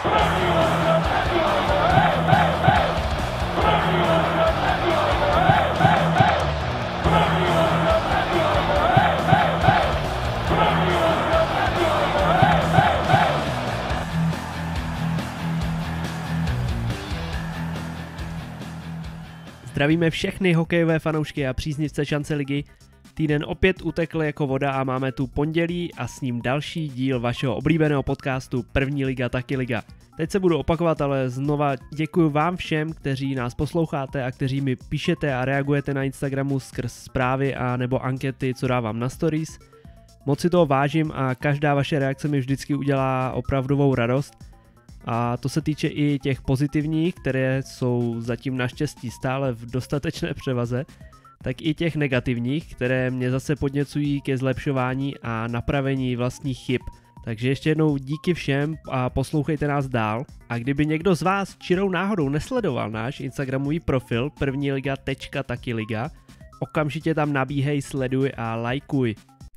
Zdravíme všechny hokejové fanoušky a příznivce šance ligy. Týden opět utekl jako voda a máme tu pondělí a s ním další díl vašeho oblíbeného podcastu První liga, taky liga. Teď se budu opakovat, ale znova děkuji vám všem, kteří nás posloucháte a kteří mi píšete a reagujete na Instagramu skrz zprávy a nebo ankety, co dávám na stories. Moc si toho vážím a každá vaše reakce mi vždycky udělá opravdovou radost. A to se týče i těch pozitivních, které jsou zatím naštěstí stále v dostatečné převaze, tak i těch negativních, které mě zase podněcují ke zlepšování a napravení vlastních chyb. Takže ještě jednou díky všem a poslouchejte nás dál. A kdyby někdo z vás čirou náhodou nesledoval náš instagramový profil prvniliga.takyliga, okamžitě tam nabíhej, sleduj a lajkuj.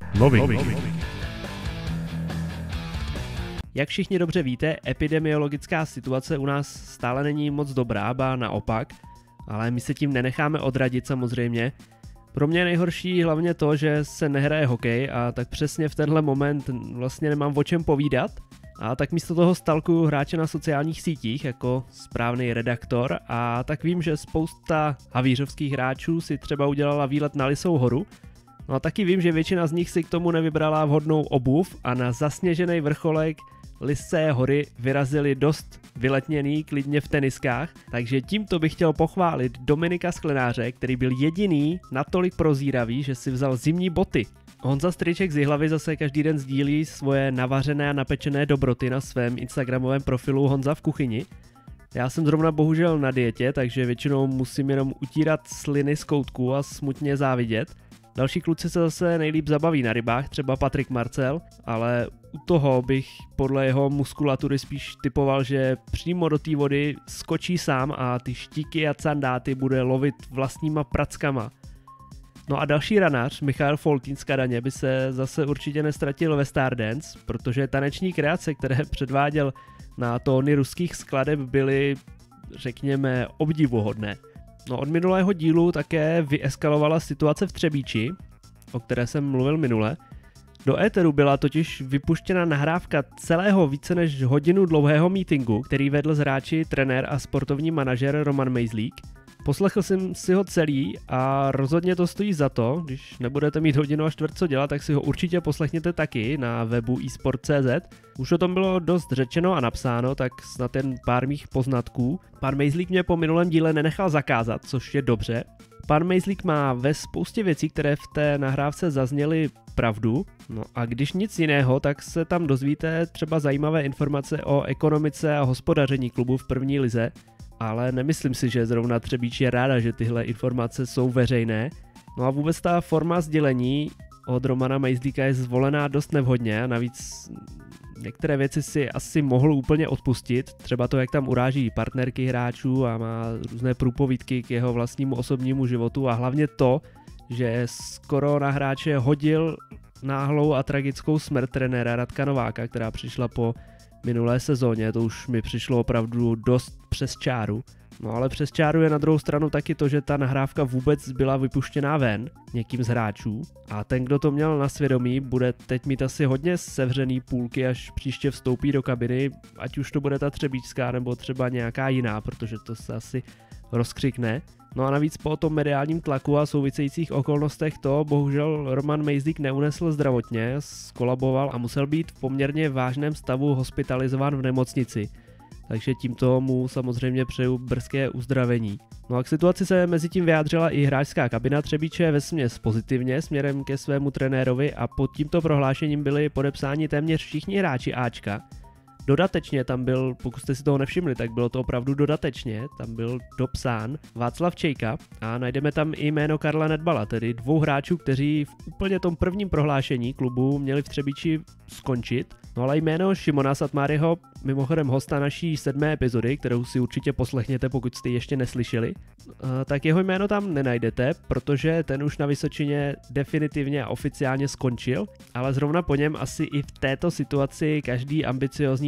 Jak všichni dobře víte, epidemiologická situace u nás stále není moc dobrá, ba naopak, ale my se tím nenecháme odradit samozřejmě. Pro mě je nejhorší hlavně to, že se nehraje hokej a tak přesně v tenhle moment vlastně nemám o čem povídat. A tak místo toho stalkuju hráče na sociálních sítích jako správný redaktor a tak vím, že spousta havířovských hráčů si třeba udělala výlet na Lisou horu. No a taky vím, že většina z nich si k tomu nevybrala vhodnou obuv a na zasněžený vrcholek Lysé hory vyrazili dost vyletněný, klidně v teniskách, takže tímto bych chtěl pochválit Dominika Sklenáře, který byl jediný natolik prozíravý, že si vzal zimní boty. Honza Stryček z Jihlavy zase každý den sdílí svoje navařené a napečené dobroty na svém instagramovém profilu Honza v kuchyni. Já jsem zrovna bohužel na dietě, takže většinou musím jenom utírat sliny z koutku a smutně závidět. Další kluci se zase nejlíp zabaví na rybách, třeba Patrik Marcel, ale u toho bych podle jeho muskulatury spíš typoval, že přímo do té vody skočí sám a ty štíky a candáty bude lovit vlastníma prackama. No a další ranář, Michal Foltín z Kadaně, by se zase určitě nestratil ve Stardance, protože taneční kreace, které předváděl na tóny ruských skladeb, byly, řekněme, obdivuhodné. No od minulého dílu také vyeskalovala situace v Třebíči, o které jsem mluvil minule. Do éteru byla totiž vypuštěna nahrávka celého více než hodinu dlouhého meetingu, který vedl s hráči trenér a sportovní manažer Roman Mejzlík. Poslechl jsem si ho celý a rozhodně to stojí za to, když nebudete mít hodinu a čtvrt co dělat, tak si ho určitě poslechněte taky na webu eSport.cz. Už o tom bylo dost řečeno a napsáno, tak snad jen pár mých poznatků. Pan Mejzlík mě po minulém díle nenechal zakázat, což je dobře. Pan Mejzlík má ve spoustě věcí, které v té nahrávce zazněly, pravdu. No a když nic jiného, tak se tam dozvíte třeba zajímavé informace o ekonomice a hospodaření klubu v první lize. Ale nemyslím si, že zrovna Třebíč je ráda, že tyhle informace jsou veřejné. No a vůbec ta forma sdělení od Romana Mejzlíka je zvolená dost nevhodně a navíc některé věci si asi mohl úplně odpustit, třeba to, jak tam uráží partnerky hráčů a má různé průpovídky k jeho vlastnímu osobnímu životu a hlavně to, že skoro na hráče hodil náhlou a tragickou smrt trenéra Radka Nováka, která přišla po minulé sezóně, to už mi přišlo opravdu dost přes čáru. No ale přes čáru je na druhou stranu taky to, že ta nahrávka vůbec byla vypuštěná ven někým z hráčů a ten, kdo to měl na svědomí, bude teď mít asi hodně sevřený půlky, až příště vstoupí do kabiny, ať už to bude ta třebíčská nebo třeba nějaká jiná, protože to se asi rozkřikne. No a navíc po tom mediálním tlaku a souvisejících okolnostech to bohužel Roman Mejzlík neunesl zdravotně, skolaboval a musel být v poměrně vážném stavu hospitalizován v nemocnici. Takže tímto mu samozřejmě přeju brzké uzdravení. No a k situaci se mezi tím vyjádřila i hráčská kabina Třebíče vesměs pozitivně směrem ke svému trenérovi a pod tímto prohlášením byli podepsáni téměř všichni hráči Ačka. Dodatečně tam byl, pokud jste si toho nevšimli, tak bylo to opravdu dodatečně, tam byl dopsán Václav Čejka a najdeme tam i jméno Karla Nedbala, tedy dvou hráčů, kteří v úplně tom prvním prohlášení klubu měli v Třebíči skončit. No ale jméno Šimona Satmáryho, mimochodem hosta naší 7. epizody, kterou si určitě poslechněte, pokud jste ji ještě neslyšeli, tak jeho jméno tam nenajdete, protože ten už na Vysočině definitivně a oficiálně skončil, ale zrovna po něm asi i v této situaci každý ambiciozní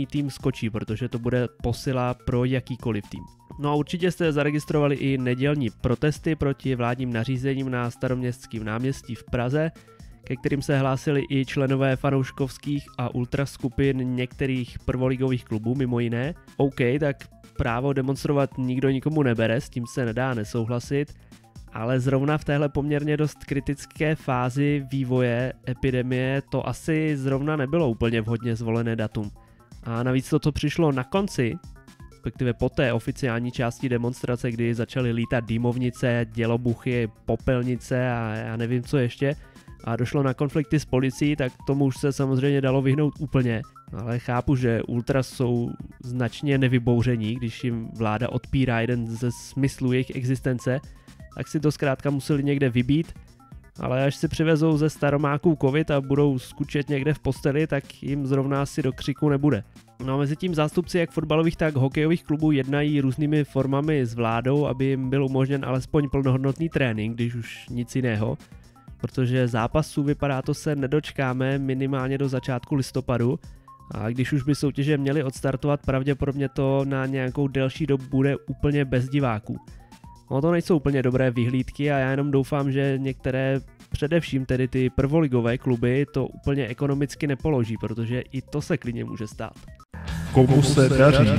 tým skočí, protože to bude posila pro jakýkoliv tým. No a určitě jste zaregistrovali i nedělní protesty proti vládním nařízením na Staroměstském náměstí v Praze, ke kterým se hlásili i členové fanouškovských a ultraskupin některých prvoligových klubů mimo jiné. OK, tak právo demonstrovat nikdo nikomu nebere, s tím se nedá nesouhlasit, ale zrovna v téhle poměrně dost kritické fázi vývoje epidemie to asi zrovna nebylo úplně vhodně zvolené datum. A navíc to, co přišlo na konci, respektive po té oficiální části demonstrace, kdy začaly lítat dýmovnice, dělobuchy, popelnice a já nevím co ještě, a došlo na konflikty s policií, tak tomu už se samozřejmě dalo vyhnout úplně. Ale chápu, že ultras jsou značně nevybouření, když jim vláda odpírá jeden ze smyslů jejich existence, tak si to zkrátka museli někde vybít, ale až si přivezou ze staromáků covid a budou skučet někde v posteli, tak jim zrovna asi do křiku nebude. No a mezi tím zástupci jak fotbalových, tak hokejových klubů jednají různými formami s vládou, aby jim byl umožněn alespoň plnohodnotný trénink, když už nic jiného, protože zápasů vypadá to se nedočkáme minimálně do začátku listopadu a když už by soutěže měly odstartovat, pravděpodobně to na nějakou delší dobu bude úplně bez diváků. No to nejsou úplně dobré vyhlídky a já jenom doufám, že některé, především tedy ty prvoligové kluby, to úplně ekonomicky nepoloží, protože i to se klidně může stát. Komu se daří?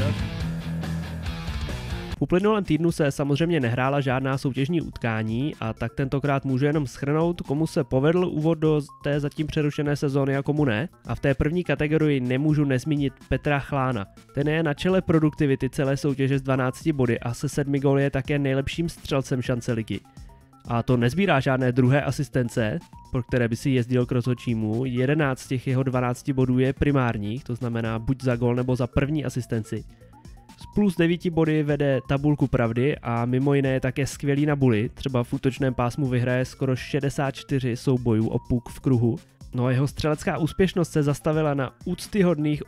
V uplynulém týdnu se samozřejmě nehrála žádná soutěžní utkání a tak tentokrát můžu jenom shrnout, komu se povedl úvod do té zatím přerušené sezóny a komu ne. A v té první kategorii nemůžu nezmínit Petra Chlána. Ten je na čele produktivity celé soutěže s 12 body a se 7 góly je také nejlepším střelcem šance ligy. A to nezbírá žádné druhé asistence, pro které by si jezdil k rozhodčímu. 11 z těch jeho 12 bodů je primárních, to znamená buď za gól nebo za první asistenci. S plus 9 body vede tabulku pravdy a mimo jiné je také skvělý na buly, třeba v útočném pásmu vyhraje skoro 64 soubojů o puk v kruhu. No a jeho střelecká úspěšnost se zastavila na úctyhodných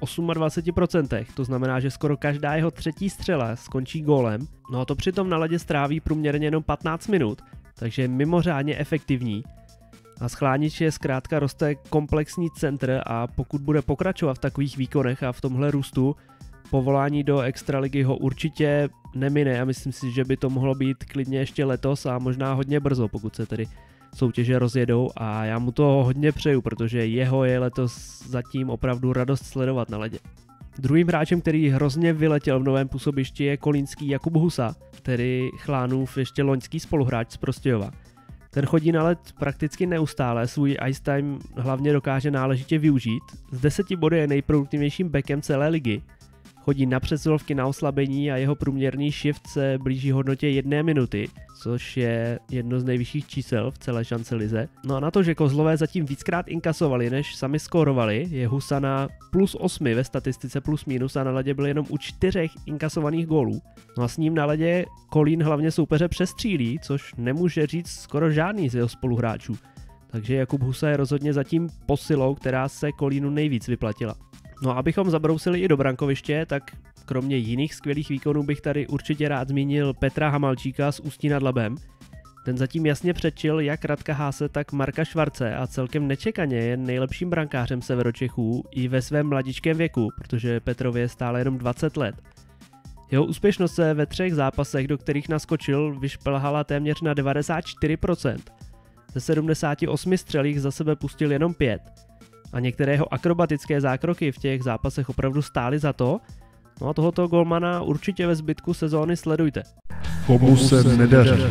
28%, to znamená, že skoro každá jeho třetí střela skončí gólem, no a to přitom na ledě stráví průměrně jenom 15 minut, takže mimořádně efektivní. A z Chlániče zkrátka roste komplexní centr a pokud bude pokračovat v takových výkonech a v tomhle růstu, povolání do extraligy ho určitě nemine a myslím si, že by to mohlo být klidně ještě letos a možná hodně brzo, pokud se tedy soutěže rozjedou a já mu to hodně přeju, protože jeho je letos zatím opravdu radost sledovat na ledě. Druhým hráčem, který hrozně vyletěl v novém působišti, je kolínský Jakub Husa, tedy Chlánův ještě loňský spoluhráč z Prostějova. Ten chodí na led prakticky neustále, svůj ice time hlavně dokáže náležitě využít. Z 10 body je nejproduktivnějším backem celé ligy. Chodí na přesilovky na oslabení a jeho průměrný shift se blíží hodnotě 1 minuty, což je jedno z nejvyšších čísel v celé šance lize. No a na to, že Kozlové zatím víckrát inkasovali, než sami skórovali, je Husa na plus 8 ve statistice plus minus a na ledě byl jenom u 4 inkasovaných gólů. No a s ním na ledě Kolín hlavně soupeře přestřílí, což nemůže říct skoro žádný z jeho spoluhráčů. Takže Jakub Husa je rozhodně zatím posilou, která se Kolínu nejvíc vyplatila. No a abychom zabrousili i do brankoviště, tak kromě jiných skvělých výkonů bych tady určitě rád zmínil Petra Hamalčíka z Ústí nad Labem. Ten zatím jasně předčil jak Radka Haase, tak Marka Švarce a celkem nečekaně je nejlepším brankářem Severočechů i ve svém mladičkém věku, protože Petrovi je stále jenom 20 let. Jeho úspěšnost se ve 3 zápasech, do kterých naskočil, vyšplhala téměř na 94%. Ze 78 střelích za sebe pustil jenom 5. A některé jeho akrobatické zákroky v těch zápasech opravdu stály za to. No a tohoto golmana určitě ve zbytku sezóny sledujte. Komu se nedaří?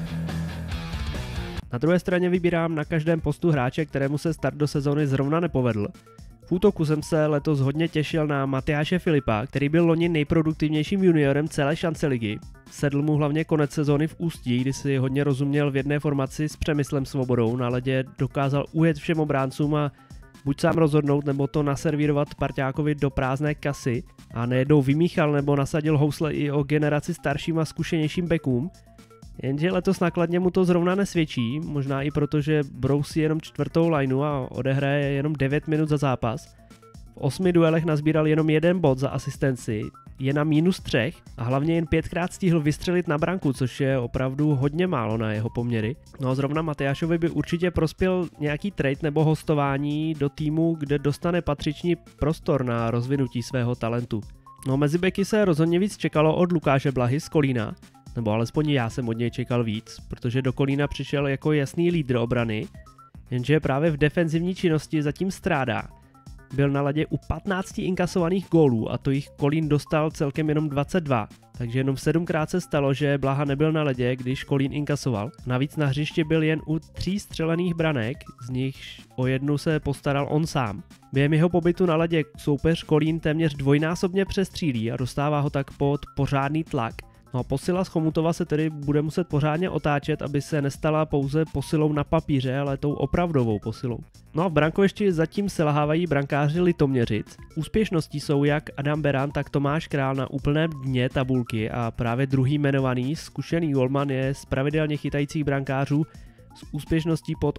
Na druhé straně vybírám na každém postu hráče, kterému se start do sezóny zrovna nepovedl. V útoku jsem se letos hodně těšil na Matyáše Filipa, který byl loni nejproduktivnějším juniorem celé šance ligy. Sedl mu hlavně konec sezóny v Ústí, kdy si hodně rozuměl v jedné formaci s Přemyslem Svobodou. Na ledě dokázal ujet všem obráncům a buď sám rozhodnout, nebo to naservírovat parťákovi do prázdné kasy a nejednou vymíchal nebo nasadil housle i o generaci starším a zkušenějším backům. Jenže letos nakladně mu to zrovna nesvědčí, možná i proto, že brousí jenom 4. lineu a odehraje jenom 9 minut za zápas. V 8 duelech nazbíral jenom 1 bod za asistenci, je na -3 a hlavně jen 5krát stihl vystřelit na branku, což je opravdu hodně málo na jeho poměry. No a zrovna Matyášovi by určitě prospěl nějaký trade nebo hostování do týmu, kde dostane patřičný prostor na rozvinutí svého talentu. No mezi beky se rozhodně víc čekalo od Lukáše Blahy z Kolína, nebo alespoň já jsem od něj čekal víc, protože do Kolína přišel jako jasný lídr obrany, jenže právě v defenzivní činnosti zatím strádá. Byl na ledě u 15 inkasovaných gólů a to jich Kolín dostal celkem jenom 22, takže jenom 7krát se stalo, že Blaha nebyl na ledě, když Kolín inkasoval. Navíc na hřišti byl jen u 3 střelených branek, z nichž o 1 se postaral on sám. Během jeho pobytu na ledě soupeř Kolín téměř dvojnásobně přestřílí a dostává ho tak pod pořádný tlak. No a posila z Chomutova se tedy bude muset pořádně otáčet, aby se nestala pouze posilou na papíře, ale tou opravdovou posilou. No a v brankovišti zatím selhávají brankáři Litoměřic. Úspěšností jsou jak Adam Beran, tak Tomáš Král na úplném dně tabulky a právě druhý jmenovaný zkušený golman je z pravidelně chytajících brankářů s úspěšností pod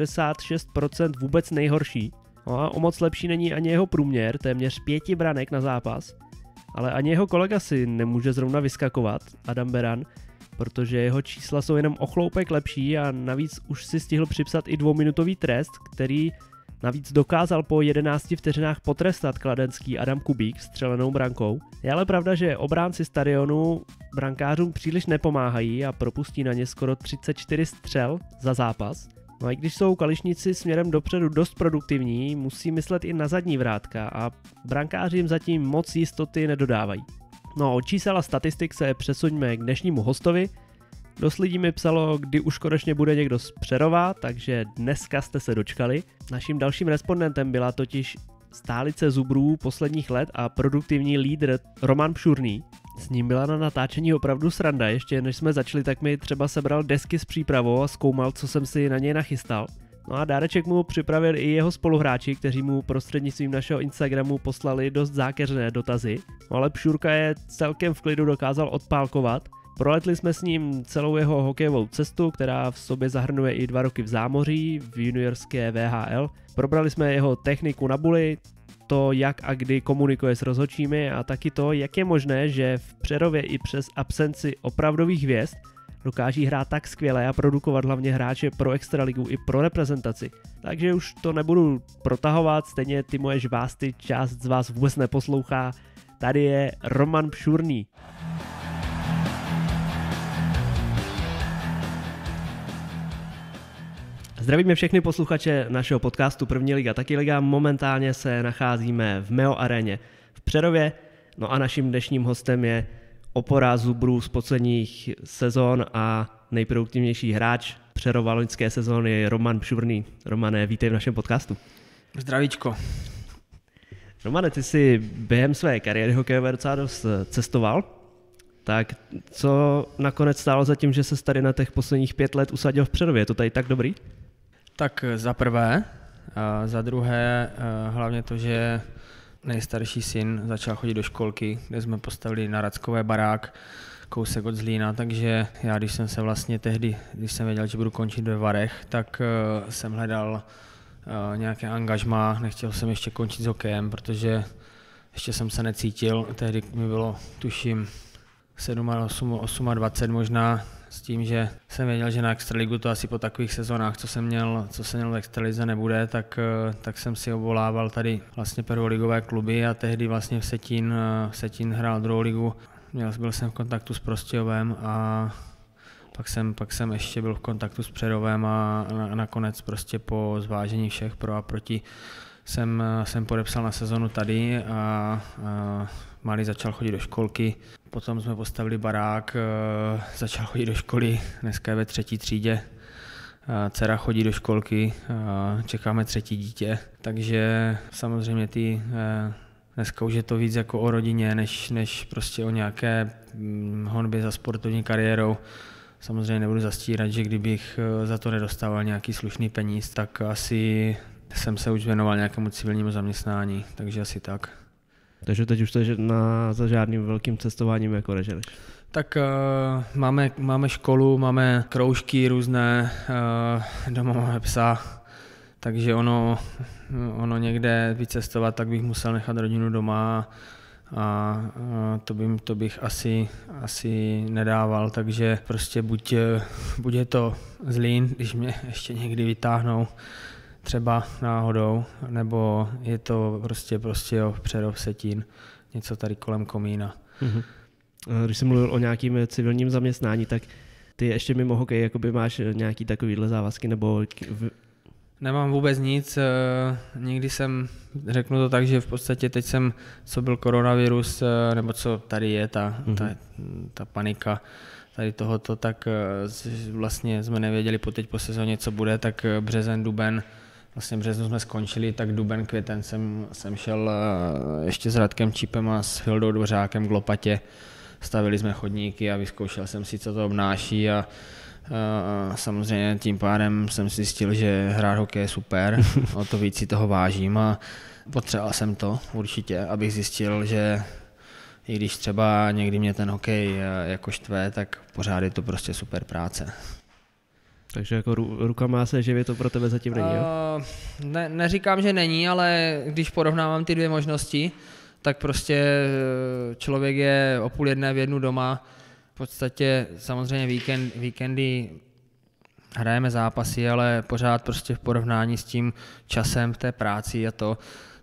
86% vůbec nejhorší. No a o moc lepší není ani jeho průměr, téměř 5 branek na zápas. Ale ani jeho kolega si nemůže zrovna vyskakovat, Adam Beran, protože jeho čísla jsou jenom o chloupek lepší a navíc už si stihl připsat i 2minutový trest, který navíc dokázal po 11 vteřinách potrestat kladenský Adam Kubík střelenou brankou. Je ale pravda, že obránci stadionu brankářům příliš nepomáhají a propustí na ně skoro 34 střel za zápas. No a i když jsou kališníci směrem dopředu dost produktivní, musí myslet i na zadní vrátka a brankáři jim zatím moc jistoty nedodávají. No od čísel a statistik se přesuňme k dnešnímu hostovi. Dost lidí mi psalo, kdy už konečně bude někdo z Přerova, takže dneska jste se dočkali. Naším dalším respondentem byla totiž stálice zubrů posledních let a produktivní lídr Roman Pšurný. S ním byla na natáčení opravdu sranda, ještě než jsme začali, tak mi třeba sebral desky s přípravou a zkoumal, co jsem si na něj nachystal. No a dáreček mu připravil i jeho spoluhráči, kteří mu prostřednictvím našeho Instagramu poslali dost zákeřné dotazy. No ale Pšurka je celkem v klidu dokázal odpálkovat. Proletli jsme s ním celou jeho hokejovou cestu, která v sobě zahrnuje i 2 roky v zámoří, v juniorské VHL. Probrali jsme jeho techniku na buli, to, jak a kdy komunikuje s rozhodčími a taky to, jak je možné, že v Přerově i přes absenci opravdových hvězd dokáží hrát tak skvěle a produkovat hlavně hráče pro extraligu i pro reprezentaci. Takže už to nebudu protahovat, stejně ty moje žvásty část z vás vůbec neposlouchá. Tady je Roman Pšurný. Zdravíme všechny posluchače našeho podcastu První liga, taky liga. Momentálně se nacházíme v Meo aréně v Přerově. No a naším dnešním hostem je opora zubrů z posledních sezon a nejproduktivnější hráč Přerova loňské sezóny je Roman Pšurný. Romane, vítej v našem podcastu. Zdravíčko. Romane, ty jsi během své kariéry hokejové docela dost cestoval. Tak co nakonec stálo za tím, že se tady na těch posledních 5 let usadil v Přerově? Je to tady tak dobrý? Tak za prvé, a za druhé hlavně to, že nejstarší syn začal chodit do školky, kde jsme postavili na Radskové barák, kousek od Zlína, takže já když jsem se vlastně tehdy, když jsem věděl, že budu končit ve Varech, tak jsem hledal nějaké angažmá, nechtěl jsem ještě končit s hokejem, protože ještě jsem se necítil, tehdy mi bylo tuším 28 možná, s tím, že jsem věděl, že na extraligu to asi po takových sezónách, co jsem měl v extralize nebude, tak jsem si obvolával tady vlastně prvoligové kluby a tehdy vlastně v Setín hrál druhou ligu. Byl jsem v kontaktu s Prostějovem a pak jsem ještě byl v kontaktu s Přerovem a nakonec prostě po zvážení všech pro a proti jsem podepsal na sezonu tady a malý začal chodit do školky, potom jsme postavili barák, začal chodit do školy, dneska je ve 3. třídě, dcera chodí do školky, čekáme 3. dítě, takže samozřejmě dneska už je to víc jako o rodině, než prostě o nějaké honbě za sportovní kariérou. Samozřejmě nebudu zastírat, že kdybych za to nedostával nějaký slušný peníz, tak asi jsem se už věnoval nějakému civilnímu zaměstnání, takže asi tak. Takže teď už to za žádným velkým cestováním jako neženeš? Tak máme školu, máme kroužky různé, doma máme psa, takže ono někde vycestovat, tak bych musel nechat rodinu doma a to bych asi nedával, takže prostě buď je to Zlín, když mě ještě někdy vytáhnou třeba náhodou, nebo je to prostě Přerov, Vsetín, něco tady kolem Komína. Mm-hmm. Když jsem mluvil o nějakým civilním zaměstnání, tak ty ještě mimo hokej jakoby máš nějaký takovýhle závazky nebo... Nemám vůbec nic, nikdy řeknu to tak, že v podstatě teď co byl koronavirus, nebo co tady je ta panika tady tohoto, tak vlastně jsme nevěděli teď po sezóně, co bude, tak březen, duben, vlastně březnu jsme skončili, tak duben, květen jsem šel ještě s Radkem Čípem a s Fildou Dvořákem k lopatě, stavili jsme chodníky a vyzkoušel jsem si, co to obnáší a samozřejmě tím pádem jsem si zjistil, že hrát hokej je super, o to víc si toho vážím a potřeboval jsem to určitě, abych zjistil, že i když třeba někdy mě ten hokej jako štve, tak pořád je to prostě super práce. Takže jako rukama se živě to pro tebe zatím není, jo? Neříkám, že není, ale když porovnávám ty dvě možnosti, tak prostě člověk je o 12:30 v jednu doma. V podstatě samozřejmě víkendy hrajeme zápasy, ale pořád prostě v porovnání s tím časem v té práci a to,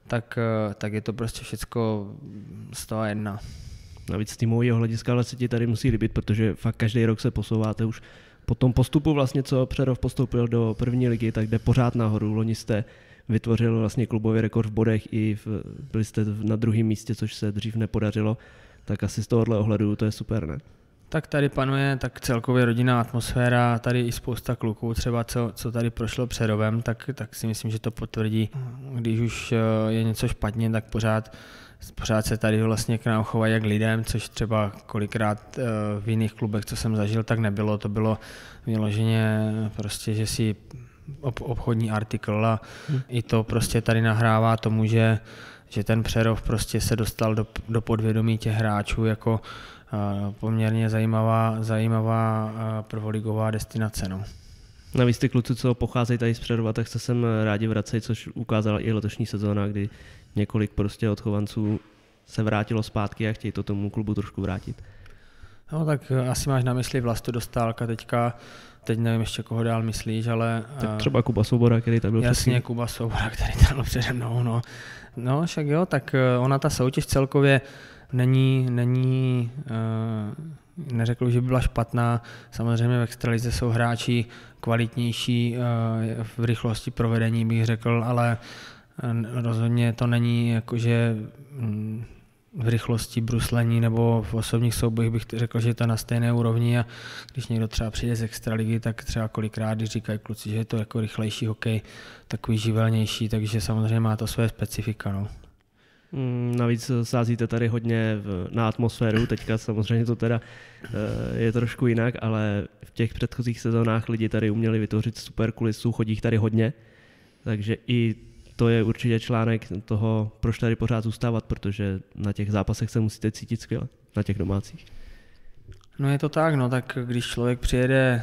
tak je to prostě všecko 101. Navíc z týmového hlediska ale se ti tady musí líbit, protože fakt každý rok se posouváte už po tom postupu vlastně, co Přerov postoupil do první ligy, tak jde pořád nahoru. Loni jste vytvořil vlastně klubový rekord v bodech byli jste na druhém místě, což se dřív nepodařilo, tak asi z tohohle ohledu to je super, ne? Tak tady panuje tak celkově rodinná atmosféra, tady i spousta kluků, třeba co tady prošlo Přerovem, tak si myslím, že to potvrdí. Když už je něco špatně, tak pořád se tady vlastně k nám chovají jak lidem, což třeba kolikrát v jiných klubech, co jsem zažil, tak nebylo. To bylo vyloženě prostě, že si obchodní artikl a i to prostě tady nahrává tomu, že ten Přerov prostě se dostal do podvědomí těch hráčů jako poměrně zajímavá prvoligová destinace. No. Navíc ty kluci, co pocházejí tady z Přerova, tak se sem rádi vracejí, což ukázala i letošní sezóna, kdy několik prostě odchovanců se vrátilo zpátky a chtějí to tomu klubu trošku vrátit. No tak asi máš na mysli Vlastu Dostálka teď nevím ještě koho dál myslíš, ale... Tak třeba Kuba Svoboda, který tam byl jasně, předtím. Kuba Svoboda, který tam byl přede mnou, no však jo, tak ona ta soutěž celkově není neřekl, že by byla špatná, samozřejmě v extralize jsou hráči kvalitnější v rychlosti provedení, bych řekl, ale rozhodně to není jakože v rychlosti bruslení nebo v osobních soubojích bych řekl, že je to na stejné úrovni a když někdo třeba přijde z extraligy, tak třeba kolikrát, když říkají kluci, že je to jako rychlejší hokej, takový živelnější, takže samozřejmě má to své specifika. No. Navíc sázíte tady hodně na atmosféru, teďka samozřejmě to teda je trošku jinak, ale v těch předchozích sezónách lidi tady uměli vytvořit super kulisu, chodí tady hodně, takže i to je určitě článek toho, proč tady pořád zůstávat, protože na těch zápasech se musíte cítit skvěle, na těch domácích. No je to tak, no tak když člověk přijede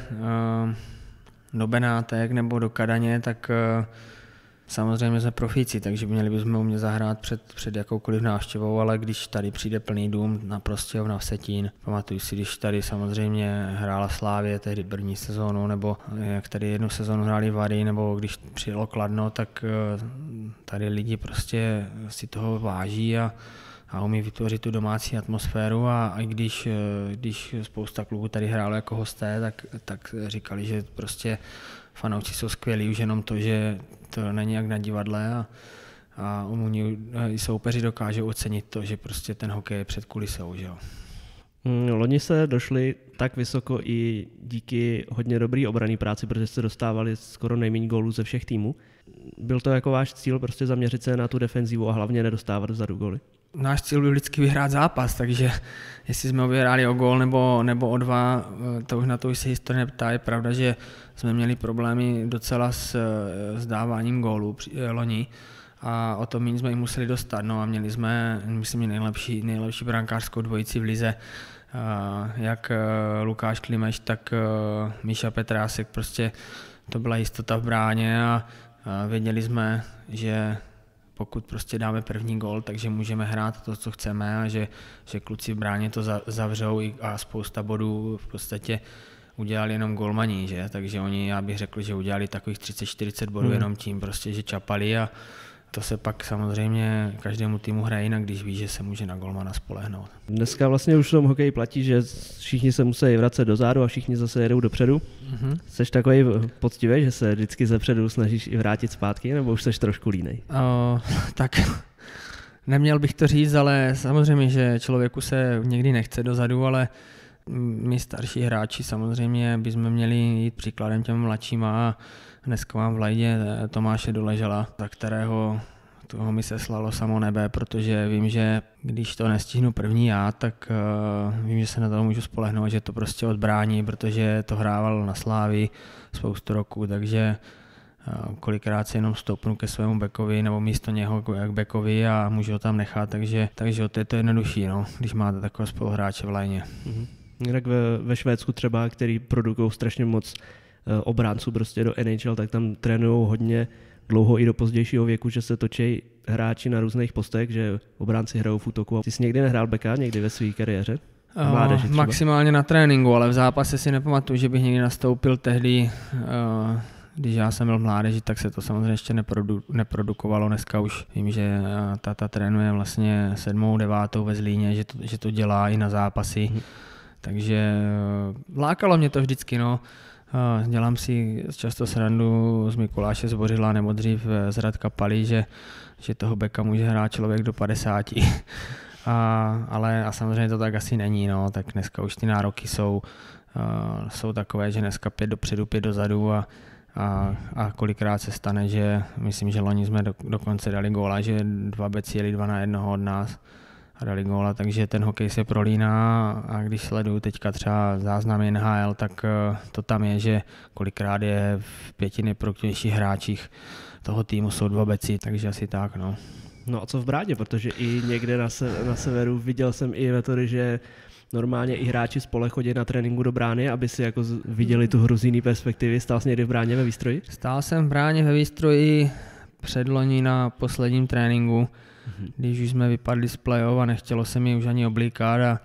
do Benátek nebo do Kadaně, tak samozřejmě jsme profíci, takže měli bychom umět zahrát před jakoukoliv návštěvou, ale když tady přijde plný dům na Prostějov, na Vsetín, pamatuju si, když tady samozřejmě hrála Slávě tehdy první sezónu, nebo jak tady jednu sezónu hráli Vary, nebo když přijelo Kladno, tak tady lidi prostě si toho váží a umí vytvořit tu domácí atmosféru a i když spousta klubů tady hrálo jako hosté, tak říkali, že prostě fanoušci jsou skvělí, už jenom to, že to není jak na divadle a i soupeři dokážou ocenit to, že prostě ten hokej je před kulisou. Že jo. Loni se došli tak vysoko i díky hodně dobrý obranné práci, protože se dostávali skoro nejméně gólů ze všech týmů. Byl to jako váš cíl prostě zaměřit se na tu defenzivu a hlavně nedostávat vzadu góly? Náš cíl byl vždycky vyhrát zápas, takže jestli jsme ho vyhráli o gól nebo o 2, to už na to už se historie neptá. Je pravda, že jsme měli problémy docela s dáváním gólů loni a o to méně jsme jich museli dostat. No a měli jsme, myslím, nejlepší brankářskou dvojici v lize, jak Lukáš Klimeš, tak Míša Petrásek, prostě to byla jistota v bráně a Věděli jsme, že pokud prostě dáme první gól, takže můžeme hrát to, co chceme a že kluci v bráně to zavřou a spousta bodů v podstatě udělali jenom golmani, že? Takže oni, já bych řekl, že udělali takových 30-40 bodů jenom tím prostě, že čapali a to se pak samozřejmě každému týmu hraje jinak, když ví, že se může na golmana spolehnout. Dneska vlastně už v tom hokeji platí, že všichni se musí vracet dozadu a všichni zase jedou dopředu. Jseš takový poctivý, že se vždycky zepředu snažíš i vrátit zpátky, nebo už seš trošku línej? Tak neměl bych to říct, ale samozřejmě, že člověku se někdy nechce dozadu, ale my starší hráči samozřejmě bychom měli jít příkladem těm mladším a dneska mám v Lajdě Tomáše Doležela, za kterého toho mi se slalo samo nebe, protože vím, že když to nestihnu první já, tak vím, že se na to můžu spolehnout, že to prostě odbrání, protože to hrával na Slávii spoustu roku, takže kolikrát se jenom stoupnu ke svému backovi nebo místo něho k backovi a můžu ho tam nechat, takže to je to jednodušší, no, když máte takového spoluhráče v lajně. Jinak ve Švédsku třeba, který produkují strašně moc obránců prostě do NHL, tak tam trénují hodně dlouho i do pozdějšího věku, že se točí hráči na různých postech, že obránci hrajou v útoku. Ty jsi někdy nehrál backa někdy ve své kariéře? Maximálně na tréninku, ale v zápase si nepamatuju, že bych někdy nastoupil tehdy, když já jsem byl v mládeži, tak se to samozřejmě ještě neprodukovalo. Dneska už vím, že táta trénuje vlastně 7., 9. ve Zlíně, že to dělá i na zápasy. Takže lákalo mě to vždycky, no. Dělám si často srandu z Mikuláše Zbořila nebo dřív z Radka Palí, že toho beka může hrát člověk do 50. Ale samozřejmě to tak asi není, no. Tak dneska už ty nároky jsou takové, že dneska 5 dopředu, 5 dozadu a kolikrát se stane, že myslím, že loni jsme dokonce dali góla, že 2 beci jeli 2 na 1 od nás a dali góla, takže ten hokej se prolíná a když sleduju teďka třeba záznamy NHL, tak to tam je, že kolikrát je v 5 nejproduktivnějších hráčích toho týmu jsou 2 beci, takže asi tak, no. No a co v brádě, protože i někde na severu viděl jsem i metody, že normálně i hráči spole chodí na tréninku do brány, aby si jako viděli tu hru z jiný perspektivy. Stál jsi někdy v bráně ve výstroji? Stál jsem v bráně ve výstroji předloni na posledním tréninku, když už jsme vypadli z play-off a nechtělo se mi už ani oblíkat,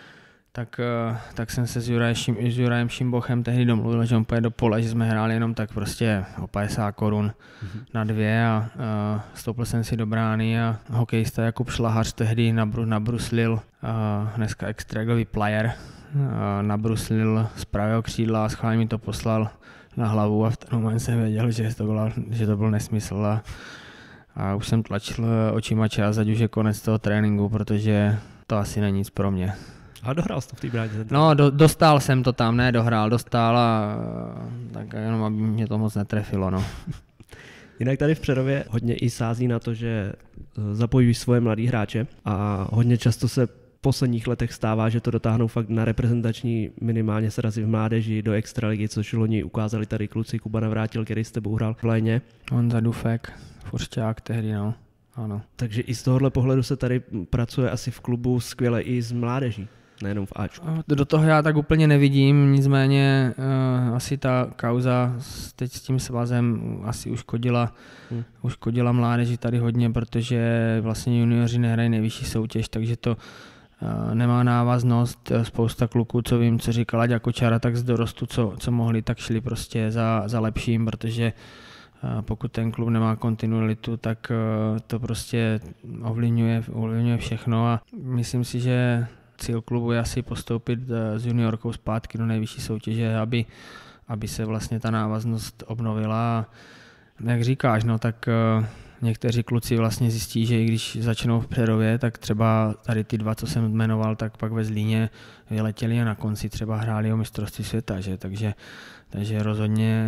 tak jsem se s Jurajem Šimbochem tehdy domluvil, že on pojede do pole, že jsme hráli jenom tak prostě o 50 korun na 2 a stoupil jsem si do brány a hokejista Jakub Šlahař tehdy nabruslil, dneska extraligový player, nabruslil z pravého křídla a schválně mi to poslal na hlavu a v ten moment jsem věděl, že to byl nesmysl a už jsem tlačil očima čas, ať už je konec toho tréninku, protože to asi není nic pro mě. A dohrál jsi to v té brádě? No, dostal jsem to tam, dostal a tak jenom, aby mě to moc netrefilo, no. Jinak tady v Přerově hodně i sází na to, že zapojují svoje mladý hráče a hodně často se v posledních letech stává, že to dotáhnou fakt na reprezentační minimálně srazy v mládeži do extraligy, což loni ukázali tady kluci. Kuba Navrátil, který s tebou hrál v Lajně. Honza Dufek, Furšťák tehdy, no. Ano. Takže i z tohohle pohledu se tady pracuje asi v klubu skvěle i s mládeží, nejenom v Ačku. Do toho já tak úplně nevidím, nicméně asi ta kauza teď s tím svazem asi uškodila mládeži tady hodně, protože vlastně junioři nehrají nejvyšší soutěž, takže to nemá návaznost. Spousta kluků, co vím, co říkala Ďakočara, tak z dorostu, co mohli, tak šli prostě za lepším, protože pokud ten klub nemá kontinuitu, tak to prostě ovlivňuje všechno a myslím si, že cíl klubu je asi postoupit s juniorkou zpátky do nejvyšší soutěže, aby se vlastně ta návaznost obnovila. Jak říkáš, no tak někteří kluci vlastně zjistí, že i když začnou v Přerově, tak třeba tady ty 2, co jsem jmenoval, tak pak ve Zlíně vyletěli a na konci třeba hráli o mistrovství světa, že? Takže rozhodně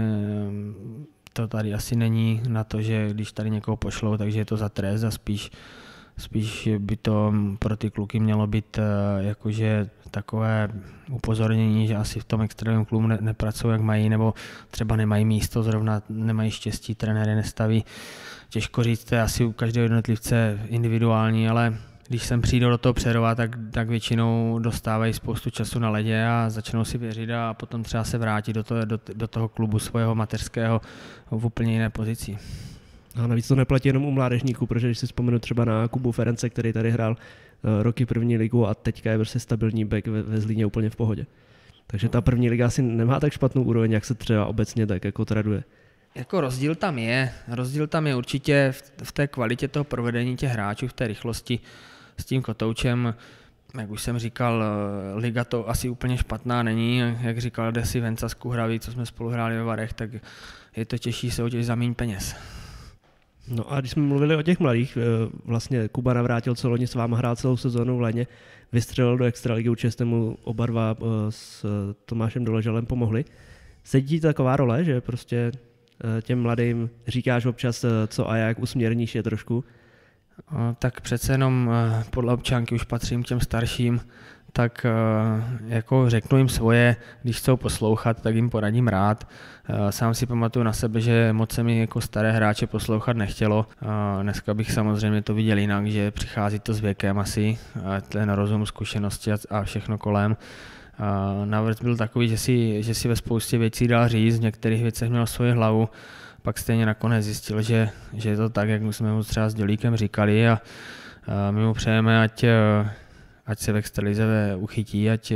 to tady asi není na to, že když tady někoho pošlou, takže je to za trest a spíš by to pro ty kluky mělo být jakože takové upozornění, že asi v tom extrémním klubu nepracují, jak mají, nebo třeba nemají místo, zrovna nemají štěstí, trenéry nestaví. Těžko říct, to je asi u každého jednotlivce individuální, ale když sem přijdou do toho Přerova, tak většinou dostávají spoustu času na ledě a začnou si věřit a potom třeba se vrátit do toho klubu svého mateřského v úplně jiné pozici. A navíc to neplatí jenom u mládežníků, protože když si vzpomenu třeba na Kubu Ference, který tady hrál roky první ligu a teďka je prostě stabilní back ve Zlíně úplně v pohodě. Takže ta první liga asi nemá tak špatnou úroveň, jak se třeba obecně tak jako traduje. Jako rozdíl tam je určitě v té kvalitě toho provedení těch hráčů, v té rychlosti s tím Kotoučem. Jak už jsem říkal, liga to asi úplně špatná není, jak říkal Desi Venca z Kuhraví, co jsme spolu hráli ve Varech, tak je to těžší soutěž za méně peněz. No a když jsme mluvili o těch mladých, vlastně Kuba Navrátil, co loni s váma hrál celou sezónu v Léně, vystřelil do extraligy, určitě jste mu oba dva s Tomášem Doležalem pomohli. Sedí taková role, že prostě těm mladým říkáš občas co a jak, usměrníš je trošku? Tak přece jenom podle občanky už patřím těm starším, tak jako řeknu jim svoje, když chcou poslouchat, tak jim poradím rád. Sám si pamatuju na sebe, že moc se mi jako staré hráče poslouchat nechtělo. Dneska bych samozřejmě to viděl jinak, že přichází to s věkem asi, ten rozum, zkušenosti a všechno kolem. Navrh byl takový, že si ve spoustě věcí dal říct, v některých věcech měl svoji hlavu, pak stejně nakonec zjistil, že je to tak, jak jsme mu třeba s Dělíkem říkali a my mu přejeme, ať se v extralize uchytí, ať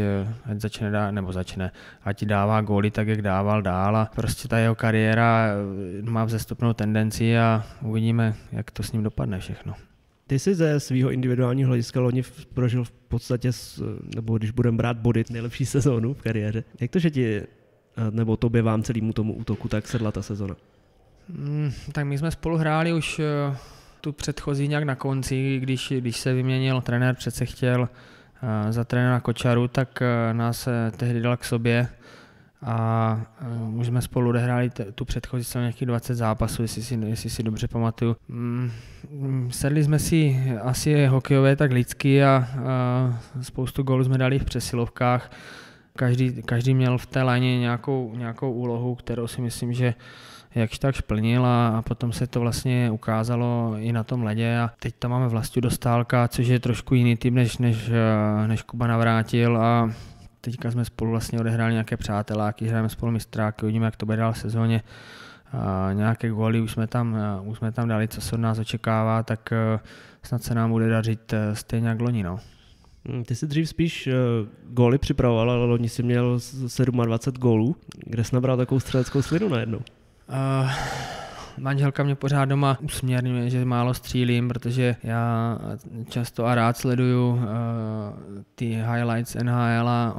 dává góly tak, jak dával dál a prostě ta jeho kariéra má vzestupnou tendenci a uvidíme, jak to s ním dopadne všechno. Ty jsi ze svého individuálního hlediska loni prožil v podstatě, nebo když budeme brát body, nejlepší sezónu v kariéře. Jak to, že ti, nebo tobě vám celému tomu útoku tak sedla ta sezona? Tak my jsme spolu hráli už tu předchozí nějak na konci, když se vyměnil trenér, přece chtěl za trenéra Kočaru, tak nás tehdy dal k sobě a už jsme spolu odehráli tu předchozí sezónu nějakých 20 zápasů, jestli si dobře pamatuju. Sedli jsme si asi hokejové tak lidsky a spoustu gólů jsme dali v přesilovkách. Každý měl v té léně nějakou úlohu, kterou si myslím, že jakž tak plnil a potom se to vlastně ukázalo i na tom ledě a teď tam máme Vlastu Dostálka, což je trošku jiný typ než Kuba Navrátil a teďka jsme spolu vlastně odehráli nějaké přáteláky, hrajeme spolu mistráky, uvidíme, jak to bude dál v sezóně. Nějaké góly už jsme tam dali, co se od nás očekává, tak snad se nám bude dařit stejně jak loni. No. Ty jsi dřív spíš góly připravoval, ale loni jsi měl 27 gólů. Kde jsi nabral takovou střeleckou slinu najednou? Manželka mě pořád doma usměrňuje, že málo střílím, protože já často a rád sleduju ty highlights NHL a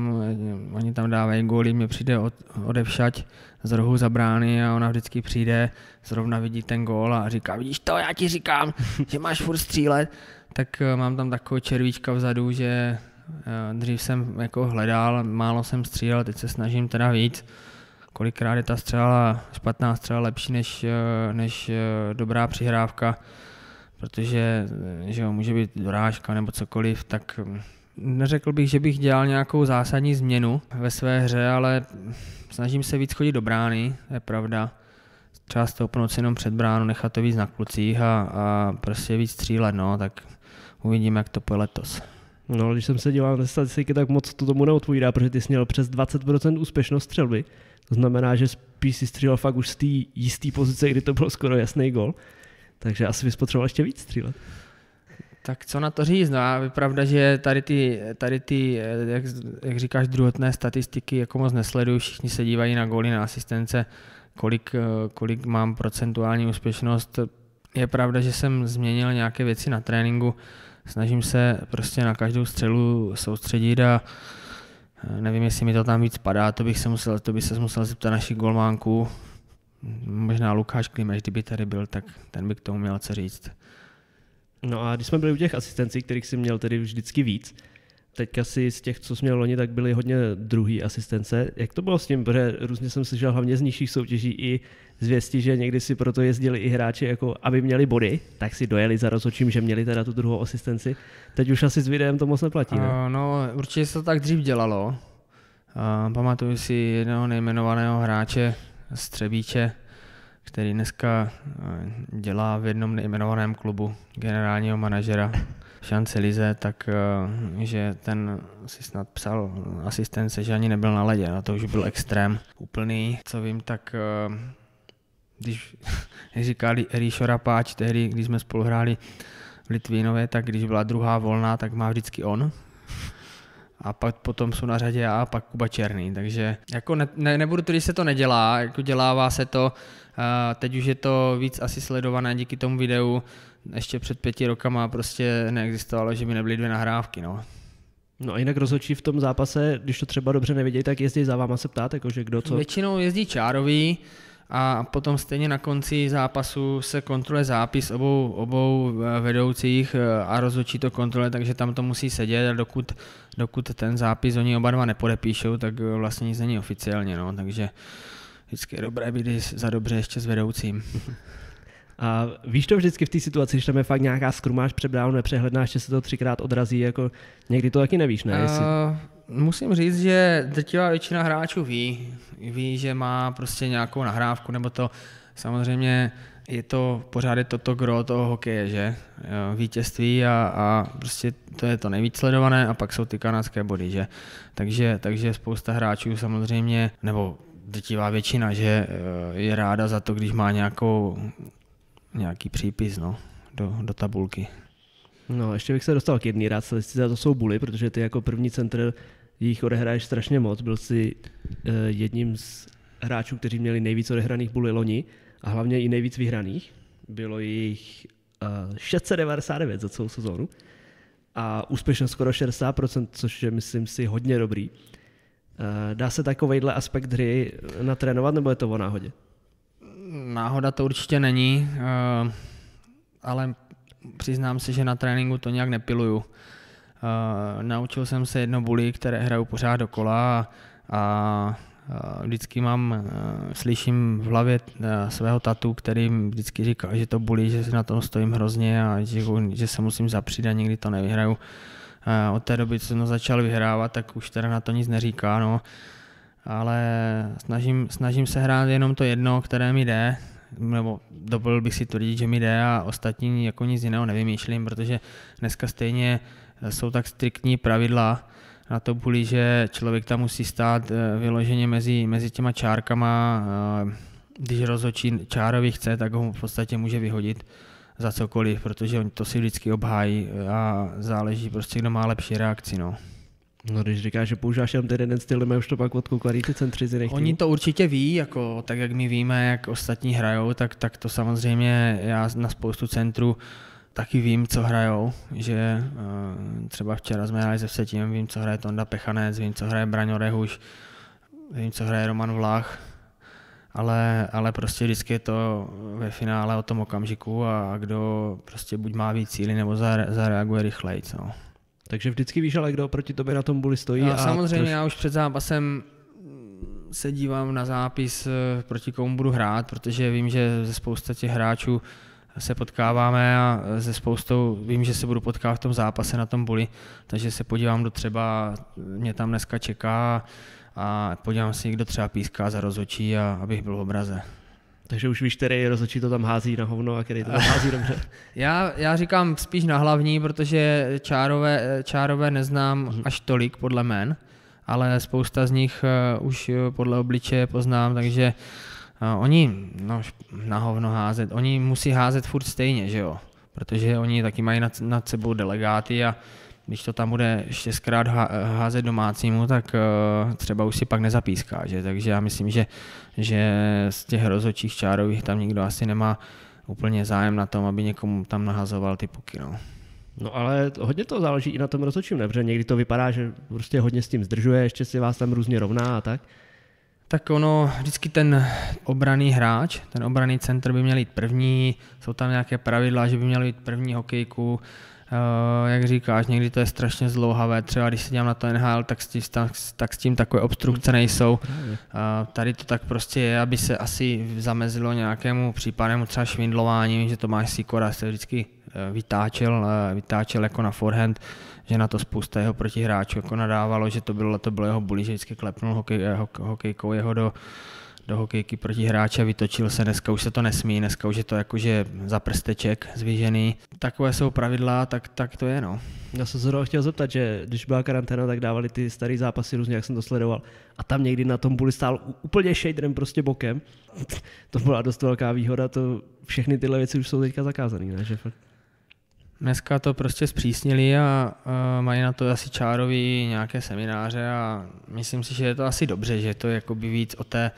oni tam dávají góly, mě přijde odevšať z rohu za brány a ona vždycky přijde, zrovna vidí ten gól a říká, vidíš to, já ti říkám, že máš furt střílet. Tak mám tam takovou červíčka vzadu, že dřív jsem jako hledal, málo jsem střílel, teď se snažím teda víc. Kolikrát je ta špatná střela lepší než dobrá přihrávka, protože že může být dorážka nebo cokoliv, tak neřekl bych, že bych dělal nějakou zásadní změnu ve své hře, ale snažím se víc chodit do brány, je pravda. Třeba stoupnout si jenom před bránu, nechat to víc na klucích a prostě víc střílet, no, tak uvidíme, jak to půjde letos. No, když jsem se díval na statistiky, tak moc to tomu neodpovídá, protože ty jsi měl přes 20% úspěšnost střelby. To znamená, že spíš si střílel fakt už z té jisté pozice, kdy to bylo skoro jasný gol. Takže asi bys potřeboval ještě víc střílet. Tak co na to říct? No, je pravda, že tady ty jak říkáš, druhotné statistiky jako moc nesledují. Všichni se dívají na góly, na asistence, kolik mám procentuální úspěšnost. Je pravda, že jsem změnil nějaké věci na tréninku. Snažím se prostě na každou střelu soustředit a nevím, jestli mi to tam víc padá, to by se musel zeptat naši golmánku. Možná Lukáš Klimeš, kdyby tady byl, tak ten by k tomu měl co říct. No a když jsme byli u těch asistencí, kterých jsi měl tedy vždycky víc, teďka si z těch, co jsi měl loni, tak byly hodně druhý asistence. Jak to bylo s tím? Protože různě jsem slyšel hlavně z nižších soutěží i zvěsti, že někdy si proto jezdili i hráči, jako aby měli body, tak si dojeli za rozhodčím, že měli teda tu druhou asistenci. Teď už asi s videem to moc neplatí, ne? No, určitě se to tak dřív dělalo. Pamatuju si jednoho nejmenovaného hráče z Třebíče, který dneska dělá v jednom nejmenovaném klubu generálního manažera Champs-Élysées, tak že ten si snad psal asistence, že ani nebyl na ledě, a to už byl extrém úplný. Co vím, tak když říkali Ríšo Rapáč, tehdy, když jsme spolu hráli v Litvínově, tak když byla druhá volná, tak má vždycky on. A pak potom jsou na řadě já a pak Kuba Černý, takže jako nebudu to, když se to nedělá, jako dělává se to, teď už je to víc asi sledované díky tomu videu, ještě před 5 rokama prostě neexistovalo, že by nebyly 2 nahrávky, no. No a jinak rozhodčí v tom zápase, když to třeba dobře nevidějí, tak jezdí za váma se ptát, jakože kdo co? Většinou jezdí čárový a potom stejně na konci zápasu se kontroluje zápis obou vedoucích a rozhodčí to kontroluje, takže tam to musí sedět a dokud ten zápis oni oba dva nepodepíšou, tak vlastně nic není oficiálně, no, takže vždycky je dobré být za dobře ještě s vedoucím. A víš to vždycky v té situaci, že tam je fakt nějaká skrumáž před bránou nepřehledná, ještě se to 3krát odrazí, jako někdy to taky nevíš, ne? Musím říct, že drtivá většina hráčů ví, že má prostě nějakou nahrávku, nebo to samozřejmě pořád je to gro toho hokeje, že? Vítězství a prostě to je to nejvíc sledované a pak jsou ty kanadské body, že? Takže spousta hráčů samozřejmě, nebo drtivá většina, že je ráda za to, když má nějaký přípis, no, do tabulky. No, ještě bych se dostal k jedné rád statistice, to jsou buly, protože ty jako první centr jich odehraješ strašně moc. Byl jsi jedním z hráčů, kteří měli nejvíc odehraných buly loni a hlavně i nejvíc vyhraných. Bylo jich 699 za celou sezónu a úspěšnost skoro 60%, což je, myslím si, hodně dobrý. Dá se takovejhle aspekt hry natrénovat, nebo je to o náhodě? Náhoda to určitě není, ale přiznám se, že na tréninku to nějak nepiluju. Naučil jsem se jedno bully, které hraju pořád dokola a vždycky slyším v hlavě svého tatu, který vždycky říká, že to bully, že na tom stojím hrozně a že se musím zapřít a nikdy to nevyhraju. Od té doby, co jsem začal vyhrávat, tak už teda na to nic neříká, no. Ale snažím se hrát jenom to jedno, které mi jde, nebo dovolil bych si tvrdit, že mi jde a ostatní jako nic jiného nevymýšlím, protože dneska stejně jsou tak striktní pravidla na to bully, že člověk tam musí stát vyloženě mezi těma čárkama, když rozhodčí čárovi chce, tak ho v podstatě může vyhodit za cokoliv, protože oni to si vždycky obhájí a záleží prostě, kdo má lepší reakci, no. No, když říkáš, že používáš jenom ten jeden styl, nemají už to pak odkoukaný ty centři z jiných. Oni to určitě ví, jako, tak jak my víme, jak ostatní hrajou, tak to samozřejmě já na spoustu centrů taky vím, co hrajou, že třeba včera jsme hráli se Vsetím, vím, co hraje Tonda Pechanec, vím, co hraje Braňo Rehuš, vím, co hraje Roman Vlach, ale prostě vždycky je to ve finále o tom okamžiku a kdo prostě buď má víc síly, nebo zareaguje rychleji, no. Takže vždycky víš, ale kdo proti tobě na tom bully stojí. A samozřejmě já už před zápasem se dívám na zápis, proti komu budu hrát, protože vím, že ze spousta těch hráčů se potkáváme a ze spoustou vím, že se budu potkávat v tom zápase na tom bully, takže se podívám, kdo třeba mě tam dneska čeká a podívám si, kdo třeba píská za rozhodčí, a abych byl v obraze. Takže už víš, který rozhodčí to tam hází na hovno a který to tam hází dobře. Já říkám spíš na hlavní, protože čárové neznám až tolik podle jmen, ale spousta z nich už podle obličeje poznám, takže oni na hovno házet, oni musí házet furt stejně, že jo? Protože oni taky mají nad sebou delegáty a když to tam bude 6krát házet domácímu, tak třeba už si pak nezapíská, že? Takže já myslím, že z těch rozhodčích čárových tam nikdo asi nemá úplně zájem na tom, aby někomu tam nahazoval ty puky, no. No ale hodně to záleží i na tom rozhodčím, ne? Protože někdy to vypadá, že prostě hodně s tím zdržuje, ještě si vás tam různě rovná a tak. Tak ono, vždycky ten obranný hráč, ten obranný centr by měl jít první, jsou tam nějaké pravidla, že by měl jít první hokejku, jak říkáš, někdy to je strašně zdlouhavé, třeba když se dívám na to NHL, tak s tím takové obstrukce nejsou. Tady to tak prostě je, aby se asi zamezilo nějakému případnému třeba švindlování, že Tomáš Sikora se vždycky vytáčel jako na forehand, že na to spousta jeho protihráčů jako nadávalo, že to bylo jeho bully, že vždycky klepnul hokejkou jeho do hokejky proti hráči a vytočil se, dneska už se to nesmí, dneska už je to jakože za prsteček zvížený. Takové jsou pravidla, tak to je, no. Já jsem se toho chtěl zeptat, že když byla karanténa, tak dávali ty starý zápasy různě, jak jsem to sledoval. A tam někdy na tom buli stál úplně shaderem prostě bokem. To byla dost velká výhoda, to všechny tyhle věci už jsou teďka zakázané, ne? Že fakt... Dneska to prostě zpřísnili a mají na to asi čárový nějaké semináře a myslím si, že je to asi dobře, že to je jakoby víc o té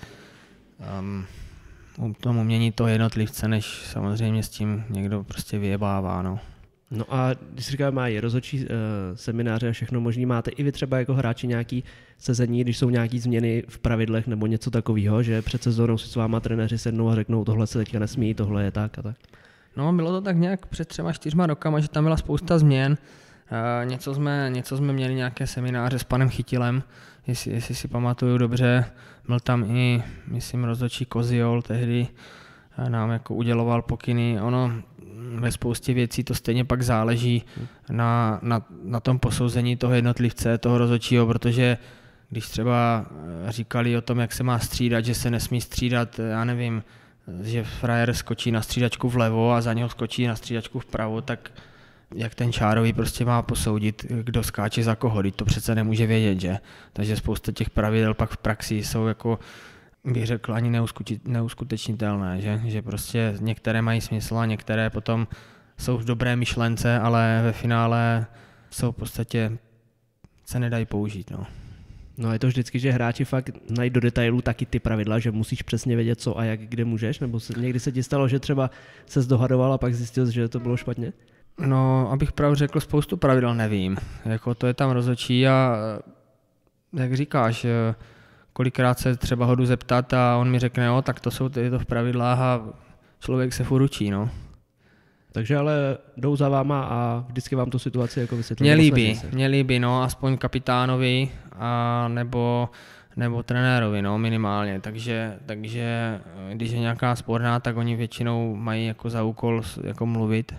tom umění toho jednotlivce, než samozřejmě s tím někdo prostě vyjebává, no. No a když říkáme, mají rozhodčí semináře a všechno možný, máte i vy třeba jako hráči nějaký sezení, když jsou nějaký změny v pravidlech nebo něco takového, že před sezónou si s váma trenéři sednou a řeknou, tohle se teďka nesmí, tohle je tak a tak? No, bylo to tak nějak před 3-4 rokama, že tam byla spousta změn. Něco jsme měli nějaké semináře s panem Chytilem, jestli si pamatuju dobře. Byl tam i, myslím, rozhodčí Koziol, tehdy nám jako uděloval pokyny. Ono ve spoustě věcí to stejně pak záleží na tom posouzení toho jednotlivce, toho rozhodčího, protože když třeba říkali o tom, jak se má střídat, že se nesmí střídat, já nevím, že frajer skočí na střídačku vlevo a za něho skočí na střídačku vpravo, tak jak ten čárový prostě má posoudit, kdo skáče za koho, to přece nemůže vědět, že? Takže spousta těch pravidel pak v praxi jsou jako, bych řekl, ani neuskutečnitelné, že prostě některé mají smysl a některé potom jsou v dobré myšlence, ale ve finále jsou v podstatě, se nedají použít, no. No a je to vždycky, že hráči fakt najít do detailů taky ty pravidla, že musíš přesně vědět co a jak, kde můžeš, nebo někdy se ti stalo, že třeba ses dohadoval a pak zjistil, že to bylo špatně? No, abych pravdu řekl, spoustu pravidel nevím. Jako to je tam rozhodčí a jak říkáš, kolikrát se třeba hodu zeptat a on mi řekne, jo, tak to jsou tyto v pravidlách a člověk se furt učí, no. Takže ale jdou za váma a vždycky vám tu situaci jako vysvětlí. Mě líbí, no, aspoň kapitánovi a nebo trenérovi, no, minimálně. Takže když je nějaká sporná, tak oni většinou mají jako za úkol jako mluvit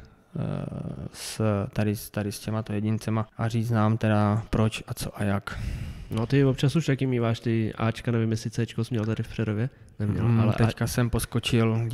tady s těma jedincema a říct nám teda proč a co a jak. No ty občas už taky míváš ty Ačka, nevím jestli Cčko jsi měl tady v Přerově. Neměl, ale teďka jsem poskočil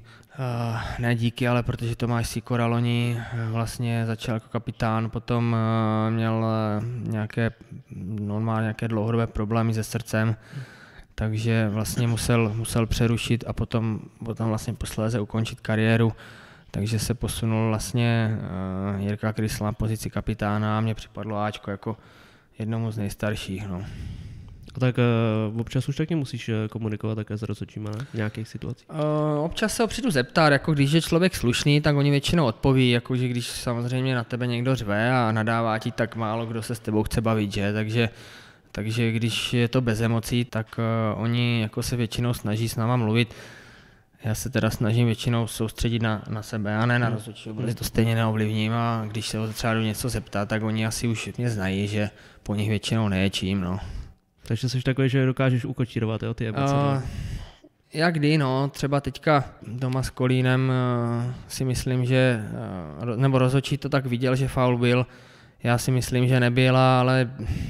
ale protože Tomáš Sikora loni vlastně začal jako kapitán, potom měl nějaké dlouhodobé problémy se srdcem, takže vlastně musel přerušit a potom vlastně posléze ukončit kariéru. Takže se posunul vlastně Jirka Krysl na pozici kapitána a mně připadlo Ačko jako jednomu z nejstarších. No. Tak občas už taky musíš komunikovat také s rozhodčíma, ne? V nějakých situacích? Občas se ho přijdu zeptat, jako když je člověk slušný, tak oni většinou odpoví, jakože když samozřejmě na tebe někdo řve a nadává ti, tak málo kdo se s tebou chce bavit, že? Takže když je to bez emocí, tak oni jako se většinou snaží s náma mluvit. Já se teda snažím většinou soustředit na sebe a ne na rozhodčího, protože to stejně neovlivním a když se ho třeba do něco zeptat, tak oni asi už mě znají, že po nich většinou neječím, no. Takže jsi takový, že dokážeš ukočírovat, jo, ty emoce? Jak kdy, no, třeba teďka doma s Kolínem si myslím, že, nebo rozhodčí to tak viděl, že faul byl, já si myslím, že nebyla, ale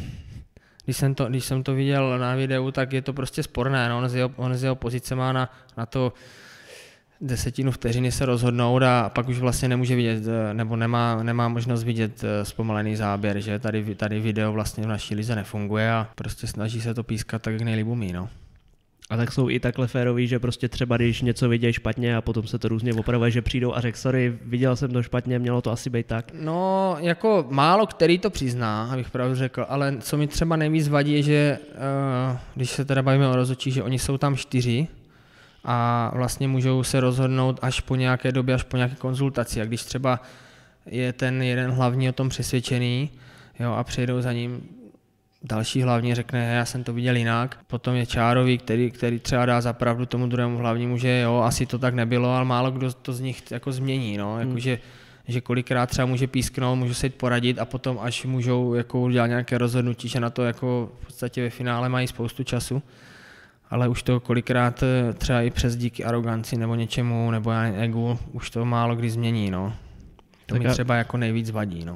když jsem to viděl na videu, tak je to prostě sporné, no, on z jeho pozice má na to 10 vteřiny se rozhodnout a pak už vlastně nemůže vidět, nebo nemá možnost vidět zpomalený záběr, že tady video vlastně v naší lize nefunguje a prostě snaží se to pískat tak, jak nejlíp umí, no. A tak jsou i takhle féroví, že prostě třeba když něco vidějí špatně a potom se to různě opravuje, že přijdou a řekl, sorry, viděl jsem to špatně, mělo to asi být tak. No, jako málo který to přizná, abych pravdu řekl, ale co mi třeba nejvíc vadí je, že když se teda bavíme o rozhodčích, že oni jsou tam 4 a vlastně můžou se rozhodnout až po nějaké době, až po nějaké konzultaci. A když třeba je ten jeden hlavní o tom přesvědčený, jo, a přejdou za ním další hlavní, řekne, já jsem to viděl jinak. Potom je čárový, který třeba dá za pravdu tomu druhému hlavnímu, že jo, asi to tak nebylo, ale málo kdo to z nich jako změní, no, jakože že kolikrát třeba může písknout, můžu se jít poradit a potom až můžou jako udělat nějaké rozhodnutí, že na to jako v podstatě ve finále mají spoustu času. Ale už to kolikrát třeba i přes díky aroganci nebo něčemu, nebo egu, už to málo kdy změní, no. To mi třeba jako nejvíc vadí, no.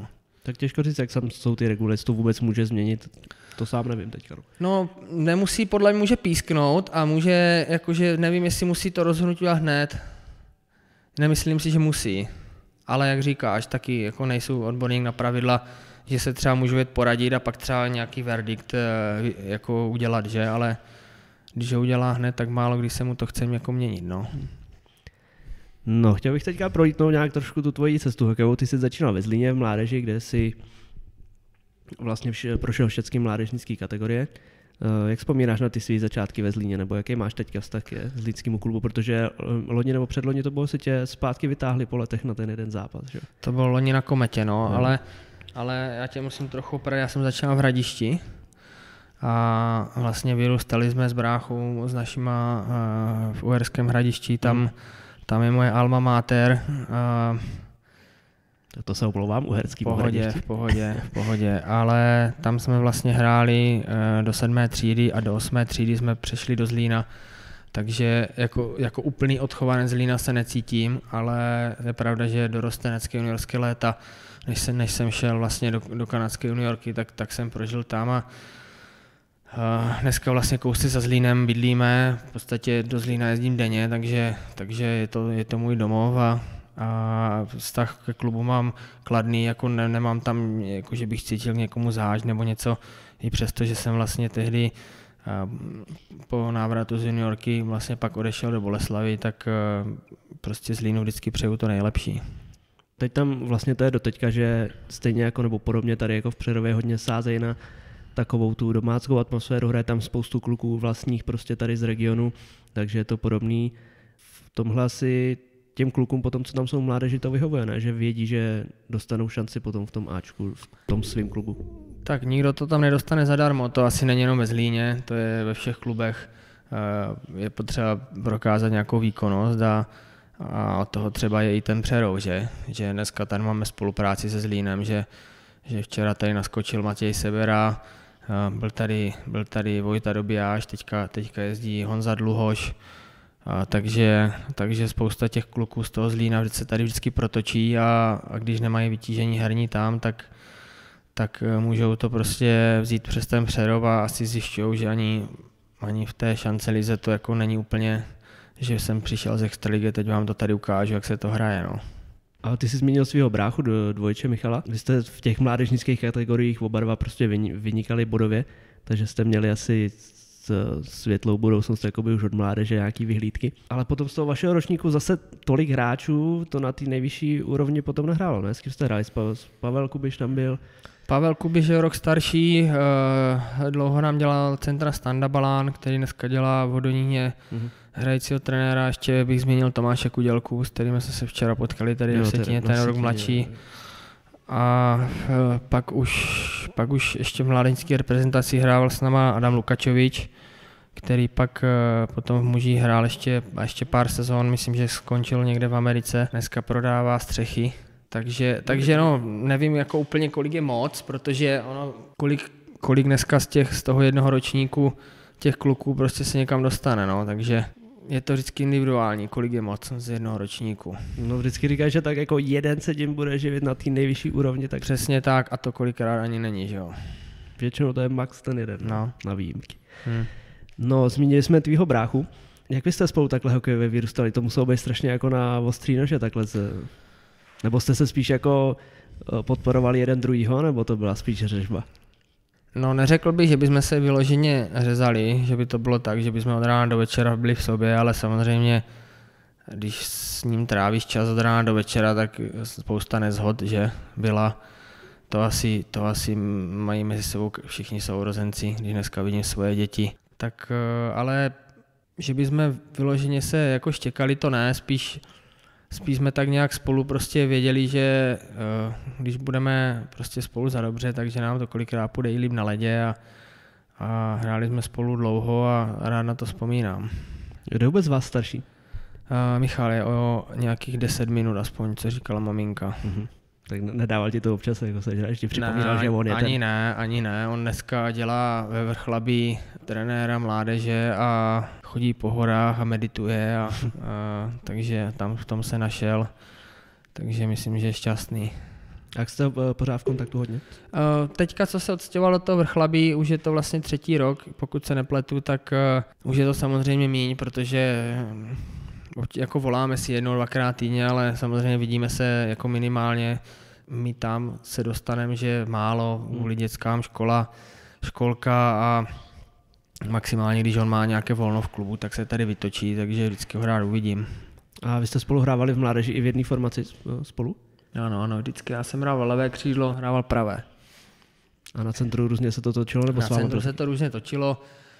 Tak těžko říct, jak jsou ty regulace, to vůbec může změnit, to sám nevím teďka. No, nemusí, podle mě může písknout a může, jakože nevím, jestli musí to rozhodnutí udělat hned. Nemyslím si, že musí. Ale jak říkáš, taky jako nejsou odborník na pravidla, že se třeba můžu poradit a pak třeba nějaký verdikt jako udělat, že? Ale když ho udělá hned, tak málo kdy se mu to chce jako měnit, no. No, chtěl bych teďka projítnout nějak trošku tu tvoji cestu hokejovou. Ty jsi začínal ve Zlíně v mládeži, kde jsi vlastně prošel všechny mládežnické kategorie. Jak vzpomínáš na ty svý začátky ve Zlíně, nebo jaký máš teďka vztah k zlínskému klubu, protože loni nebo předloni to bylo, si tě zpátky vytáhli po letech na ten jeden zápas, že? To bylo loni na Kometě, no. Ale já tě musím trochu opravit, já jsem začal v Hradišti a vlastně vyrůstali jsme s bráchou, s našima v Uherském Hradišti, tam je moje alma mater. To se omlouvám, Uherský Hradišti. V pohodě, ale tam jsme vlastně hráli do 7. třídy a do 8. třídy jsme přešli do Zlína, takže jako úplný odchovanec Zlína se necítím, ale je pravda, že dorostenecké juniorské léta, než jsem šel vlastně do kanadské juniorky, tak jsem prožil tam a dneska vlastně kousci za Zlínem bydlíme, v podstatě do Zlína jezdím denně, takže je to můj domov a vztah ke klubu mám kladný, jako nemám tam, jako že bych cítil někomu zášť nebo něco, i přesto, že jsem vlastně tehdy po návratu z juniorky vlastně pak odešel do Boleslavy, tak prostě Zlínu vždycky přeju to nejlepší. Teď tam vlastně to je doteďka, že stejně jako nebo podobně tady jako v Přerově hodně sázejí na takovou tu domáckou atmosféru, hraje tam spoustu kluků vlastních prostě tady z regionu, takže je to podobný. V tomhle asi těm klukům potom, co tam jsou mládeži, to vyhovuje, ne? Že vědí, že dostanou šanci potom v tom Ačku, v tom svém klubu. Tak nikdo to tam nedostane zadarmo, to asi není jenom ve Zlíně, to je ve všech klubech. Je potřeba prokázat nějakou výkonnost a od toho třeba je i ten Přerov, že dneska tady máme spolupráci se Zlínem, že včera tady naskočil Matěj Sebera, byl tady Vojta Dobijáš, teďka jezdí Honza Dluhoš, takže spousta těch kluků z toho Zlína se tady vždycky protočí a když nemají vytížení herní tam, tak můžou to prostě vzít přes ten Přerov a asi zjišťují, že ani v té šance lize to jako není úplně, že jsem přišel z extraligy, teď vám to tady ukážu, jak se to hraje. No. A ty jsi zmínil svého bráchu do Dvojče Michala. Vy jste v těch mládežnických kategoriích oba dva prostě vynikali bodově, takže jste měli asi světlou budoucnost jakoby už od mládeže nějaký vyhlídky. Ale potom z toho vašeho ročníku zase tolik hráčů to na té nejvyšší úrovni potom nehrálo, ne? S kým jste hráli? Pavel Kubiš tam byl? Pavel Kubiš je rok starší, dlouho nám dělal centra Standa Balán, který dneska dělá v Hodoníně hrajícího trenéra. Ještě bych zmínil Tomáše Kudělku, s kterým jsme se včera potkali tady v Vsetíně, ten rok mladší. A pak už ještě v mládežnické reprezentaci hrával s náma Adam Lukačovič, který pak potom v mužích hrál ještě pár sezon, myslím, že skončil někde v Americe, dneska prodává střechy. Takže no, nevím jako úplně kolik je moc, protože ono, kolik dneska z toho jednoho ročníku těch kluků prostě se někam dostane, no, takže je to vždycky individuální, kolik je moc z jednoho ročníku. No vždycky říkáš, že tak jako jeden se tím bude živit na té nejvyšší úrovni. Tak přesně tak a to kolikrát ani není, že jo. Většinou to je max ten jeden, no. Na výjimky. No, zmínili jsme tvýho bráchu. Jak vy jste spolu takhle hokejově vyrůstali? To muselo být strašně jako na ostrý nože takhle nebo jste se spíš jako podporovali jeden druhýho, nebo to byla spíš řežba? No neřekl bych, že bychom se vyloženě řezali, že by to bylo tak, že bychom od rána do večera byli v sobě, ale samozřejmě, když s ním trávíš čas od rána do večera, tak spousta nezhod, že byla. To asi mají mezi sebou všichni sourozenci, když dneska vidím svoje děti. Tak ale, že bychom vyloženě se jako štěkali, to ne, spíš jsme tak nějak spolu prostě věděli, že když budeme prostě spolu za dobře, takže nám to kolikrát půjde i líp na ledě a hráli jsme spolu dlouho a rád na to vzpomínám. Kdo je vůbec vás starší? Michal je o nějakých 10 minut aspoň, co říkala maminka. Tak nedával ti to občas, jako se ještě připomínal, že on je ani ne, on dneska dělá ve Vrchlabí trenéra mládeže a chodí po horách a medituje takže tam v tom se našel, takže myslím, že je šťastný. Jak jste pořád v kontaktu hodně? Teďka, co se odstěhoval do toho Vrchlabí, už je to vlastně 3. rok, pokud se nepletu, tak už je to samozřejmě míň, protože jako voláme si 1-2krát týdně, ale samozřejmě vidíme se jako minimálně. My tam se dostaneme, že málo, kvůli dětskám školka a maximálně, když on má nějaké volno v klubu, tak se tady vytočí, takže vždycky ho rád uvidím. A vy jste spolu hrávali v mládeži i v jedné formaci spolu? Ano, vždycky. Já jsem hrával levé křídlo, hrával pravé. A na centru různě se to točilo? Nebo na centru se to různě točilo.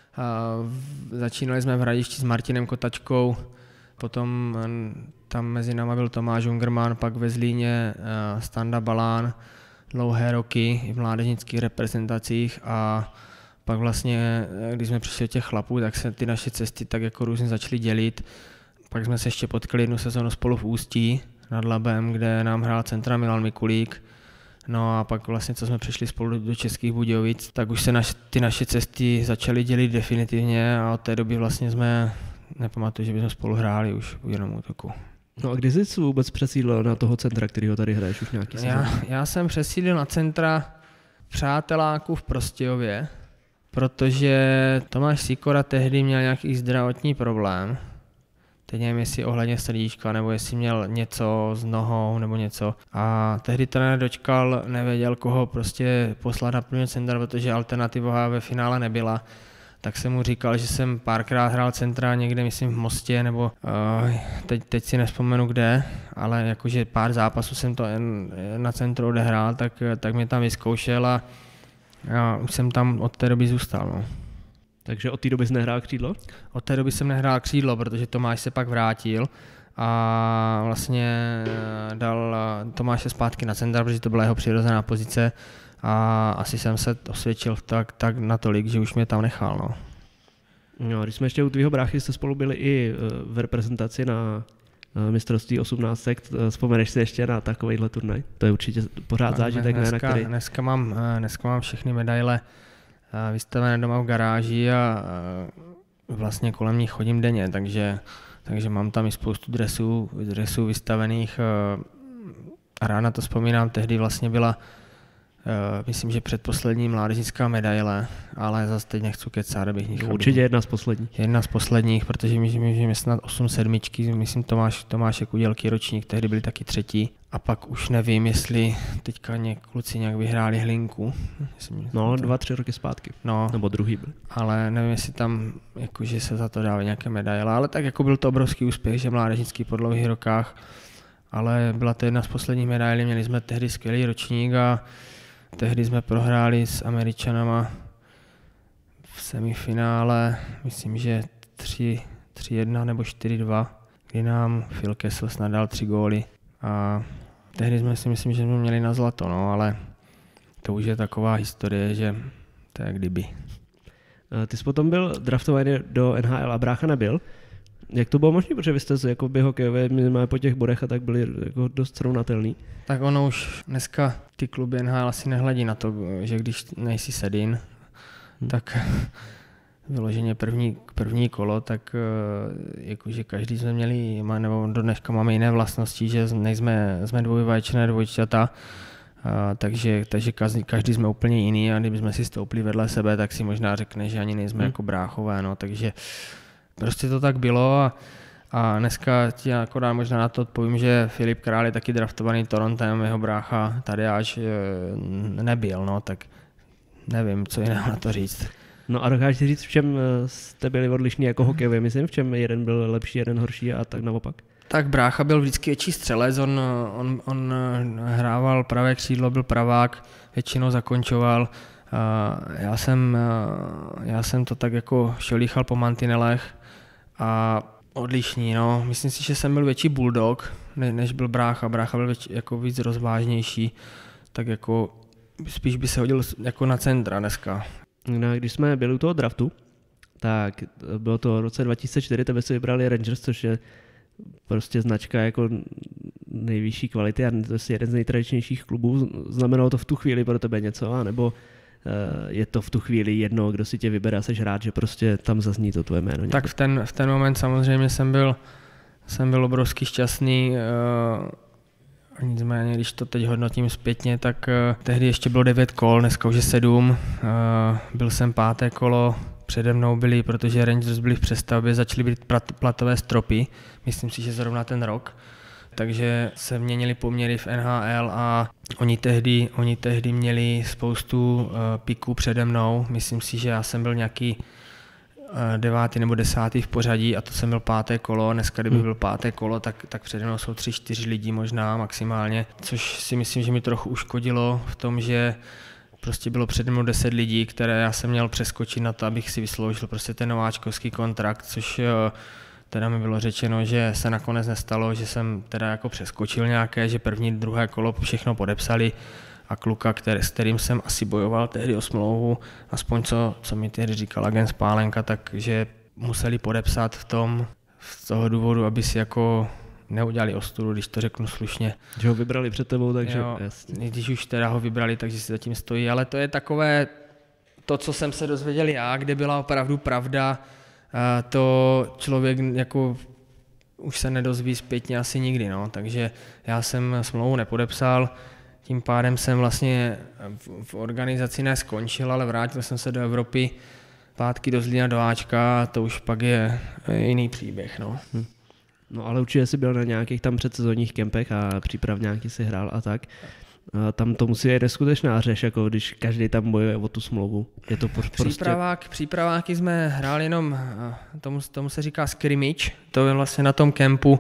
Začínali jsme v Hradišti s Martinem Kotačkou, potom tam mezi náma byl Tomáš Jungerman, pak ve Zlíně Standa Balán, dlouhé roky i v mládežnických reprezentacích a pak vlastně, když jsme přišli od těch chlapů, tak se ty naše cesty tak jako různě začaly dělit. Pak jsme se ještě potkali 1 sezónu spolu v Ústí nad Labem, kde nám hrál centra Milan Mikulík. No a pak vlastně, co jsme přišli spolu do Českých Budějovic, tak už se ty naše cesty začaly dělit definitivně a od té doby vlastně nepamatuju, že bychom spolu hráli už v jednom útoku. No a kdy jsi vůbec přesídlil na toho centra, kterýho tady hraješ už nějaký sezóny? Já jsem přesídlil na centra Přáteláku v Prostějově, protože Tomáš Sikora tehdy měl nějaký zdravotní problém. Teď nevím, jestli ohledně srdíčka, nebo jestli měl něco s nohou, nebo něco. A tehdy trenér dočkal, nevěděl, koho prostě poslat na první centra, protože alternativa ve finále nebyla. Tak jsem mu říkal, že jsem párkrát hrál centra někde, myslím v Mostě, nebo teď si nevzpomenu kde, ale jakože pár zápasů jsem to na centru odehrál, tak mě tam vyzkoušel a já už jsem tam od té doby zůstal. No. Takže od té doby jsi nehrál křídlo? Od té doby jsem nehrál křídlo, protože Tomáš se pak vrátil a vlastně dal Tomáše zpátky na centra, protože to byla jeho přirozená pozice a asi jsem se osvědčil tak natolik, že už mě tam nechal. No. No, když jsme ještě u tvýho bráchy, jste spolu byli i v reprezentaci na mistrovství 18. Vzpomeneš si ještě na takovýhle turnaj? To je určitě pořád zážitek, ne? Na který... Dneska mám všechny medaile vystavené doma v garáži a vlastně kolem nich chodím denně, takže mám tam i spoustu dresů vystavených a rád na to vzpomínám. Tehdy vlastně byla, myslím, že předposlední mládežnická medaile, ale zase teď nechci kecat, abych nich určitě jedna z posledních. Jedna z posledních, protože my snad 8 sedmičky, myslím Tomášek Udělký ročník, tehdy byli taky 3. A pak už nevím, jestli teďka kluci nějak vyhráli Hlinku. No, 2-3 roky zpátky. No, nebo druhý byl. Ale nevím, jestli tam jakože se za to dávají nějaké medaile, ale tak jako byl to obrovský úspěch, že mládežnický po dlouhých rokách, ale byla to jedna z posledních medailí, měli jsme tehdy skvělý ročník a tehdy jsme prohráli s Američanama v semifinále, myslím, že 3-1 nebo 4-2, kdy nám Phil Kessel snad dal 3 góly a tehdy jsme si myslím, že jsme měli na zlato, no, ale to už je taková historie, že to je jak kdyby. Ty jsi potom byl draftovaný do NHL a brácha nebyl. Jak to bylo možné, protože vy jste jako hokejové minimálně po těch bodech a tak byli jako dost srovnatelný? Tak ono už dneska ty kluby NHL asi nehledí na to, že když nejsi sedin, tak vyloženě první kolo, tak jakože každý jsme měli, nebo do dneška máme jiné vlastnosti, že jsme dvojvaječné dvojčata, takže každý jsme úplně jiný a kdybychom si stoupli vedle sebe, tak si možná řekne, že ani nejsme jako bráchové, no, takže prostě to tak bylo a dneska ti akorát možná na to odpovím, že Filip Král je taky draftovaný Torontem, jeho brácha Tadeáš nebyl, no, tak nevím, co jiného na to říct. No a dokážeš říct, v čem jste byli odlišní jako hokejově, myslím, v čem jeden byl lepší, jeden horší a tak naopak? Tak brácha byl vždycky větší střelec, on hrával pravé křídlo, byl pravák, většinou zakončoval. Já jsem to tak jako šolíchal po mantinelech a odlišný, no. Myslím si, že jsem byl větší bulldog, než byl brácha. Brácha byl jako víc rozvážnější, tak jako spíš by se hodil jako na centra dneska. No, když jsme byli u toho draftu, tak bylo to v roce 2004, tebe si vybrali Rangers, což je prostě značka jako nejvyšší kvality a to je jeden z nejtradičnějších klubů. Znamenalo to v tu chvíli pro tebe něco, anebo je to v tu chvíli jedno, kdo si tě vybere a seš rád, že prostě tam zazní to tvoje jméno? Tak v ten moment samozřejmě jsem byl obrovský šťastný Nicméně, když to teď hodnotím zpětně, tak tehdy ještě bylo 9 kol, dneska už je 7. Byl jsem 5. kolo, přede mnou byli, protože Rangers byli v přestavbě, začaly být platové stropy, myslím si, že zrovna ten rok. Takže se měnily poměry v NHL a oni tehdy měli spoustu piků přede mnou. Myslím si, že já jsem byl nějaký 9. nebo 10. v pořadí a to jsem byl 5. kolo. Dneska, kdyby byl 5. kolo, tak přede mnou jsou 3-4 lidi možná maximálně, což si myslím, že mi trochu uškodilo v tom, že prostě bylo přede mnou 10 lidí, které já jsem měl přeskočit na to, abych si vysloužil prostě ten nováčkovský kontrakt, což teda mi bylo řečeno, že se nakonec nestalo, že jsem teda jako přeskočil nějaké, že první, druhé kolo všechno podepsali a kluka, s kterým jsem asi bojoval tehdy o smlouvu, aspoň co mi tehdy říkal agent Spálenka, takže museli podepsat z toho důvodu, aby si jako neudělali ostudu, když to řeknu slušně. Že ho vybrali před tebou, takže jo, jasně. Když už teda ho vybrali, takže si zatím stojí, ale to je takové to, co jsem se dozvěděl já, kde byla opravdu pravda, to člověk jako už se nedozví zpětně asi nikdy, no. Takže já jsem smlouvu nepodepsal, tím pádem jsem vlastně v organizaci neskončil, ale vrátil jsem se do Evropy, zpátky do Zlína do Ačka a to už pak je jiný příběh, no. No ale určitě jsi byl na nějakých tam předsezonních kempech a přípravňáky si hrál a tak. Tam to musí být neskutečná řeš, jako když každý tam bojuje o tu smlouvu. Je to Přípraváky jsme hráli jenom, tomu se říká scrimmage, to je vlastně na tom kempu,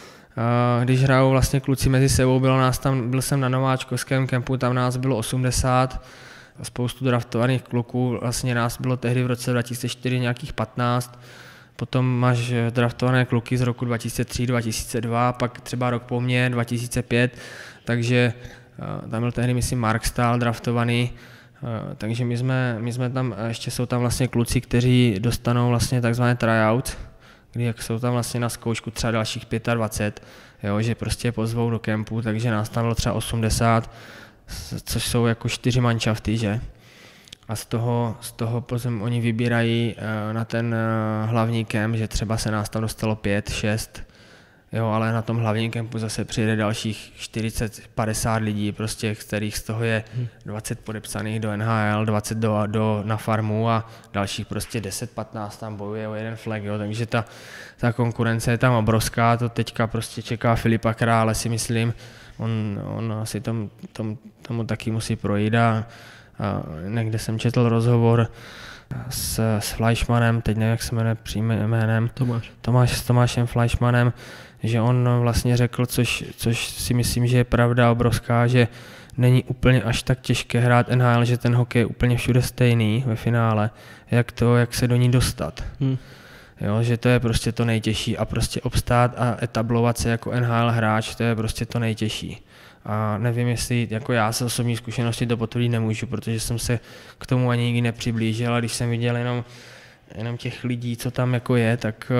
když hrajou vlastně kluci mezi sebou, byl jsem na nováčkovském kempu, tam nás bylo 80, spoustu draftovaných kluků, vlastně nás bylo tehdy v roce 2004 nějakých 15, potom máš draftované kluky z roku 2003, 2002, pak třeba rok po mně, 2005, takže tam byl tehdy, myslím, Mark Stahl draftovaný, takže my jsme tam, ještě jsou tam vlastně kluci, kteří dostanou vlastně takzvané tryout, kdy jak jsou tam vlastně na zkoušku třeba dalších 25, jo, že prostě pozvou do kempu, takže nás tam bylo třeba 80, což jsou jako 4 manšafty, že? A z toho potom oni vybírají na ten hlavní kemp, že třeba se nás tam dostalo 5, 6, jo, ale na tom hlavním kempu zase přijde dalších 40-50 lidí, prostě, kterých z toho je 20 podepsaných do NHL, 20 na farmu a dalších prostě 10-15 tam bojuje o jeden flag, jo, takže ta konkurence je tam obrovská, to teďka prostě čeká Filipa Krále, si myslím, on asi tomu taky musí projít a někde jsem četl rozhovor s Fleischmannem, teď nevím, jak se jmenuje přímým jménem, s Tomášem Fleischmannem, že on vlastně řekl, což si myslím, že je pravda obrovská, že není úplně až tak těžké hrát NHL, že ten hokej je úplně všude stejný ve finále, jak se do ní dostat. Jo, že to je prostě to nejtěžší a prostě obstát a etablovat se jako NHL hráč, to je prostě to nejtěžší. A nevím, jestli jako já se osobní zkušenosti to potvrdit nemůžu, protože jsem se k tomu ani nikdy nepřiblížil a když jsem viděl jenom těch lidí, co tam jako je, tak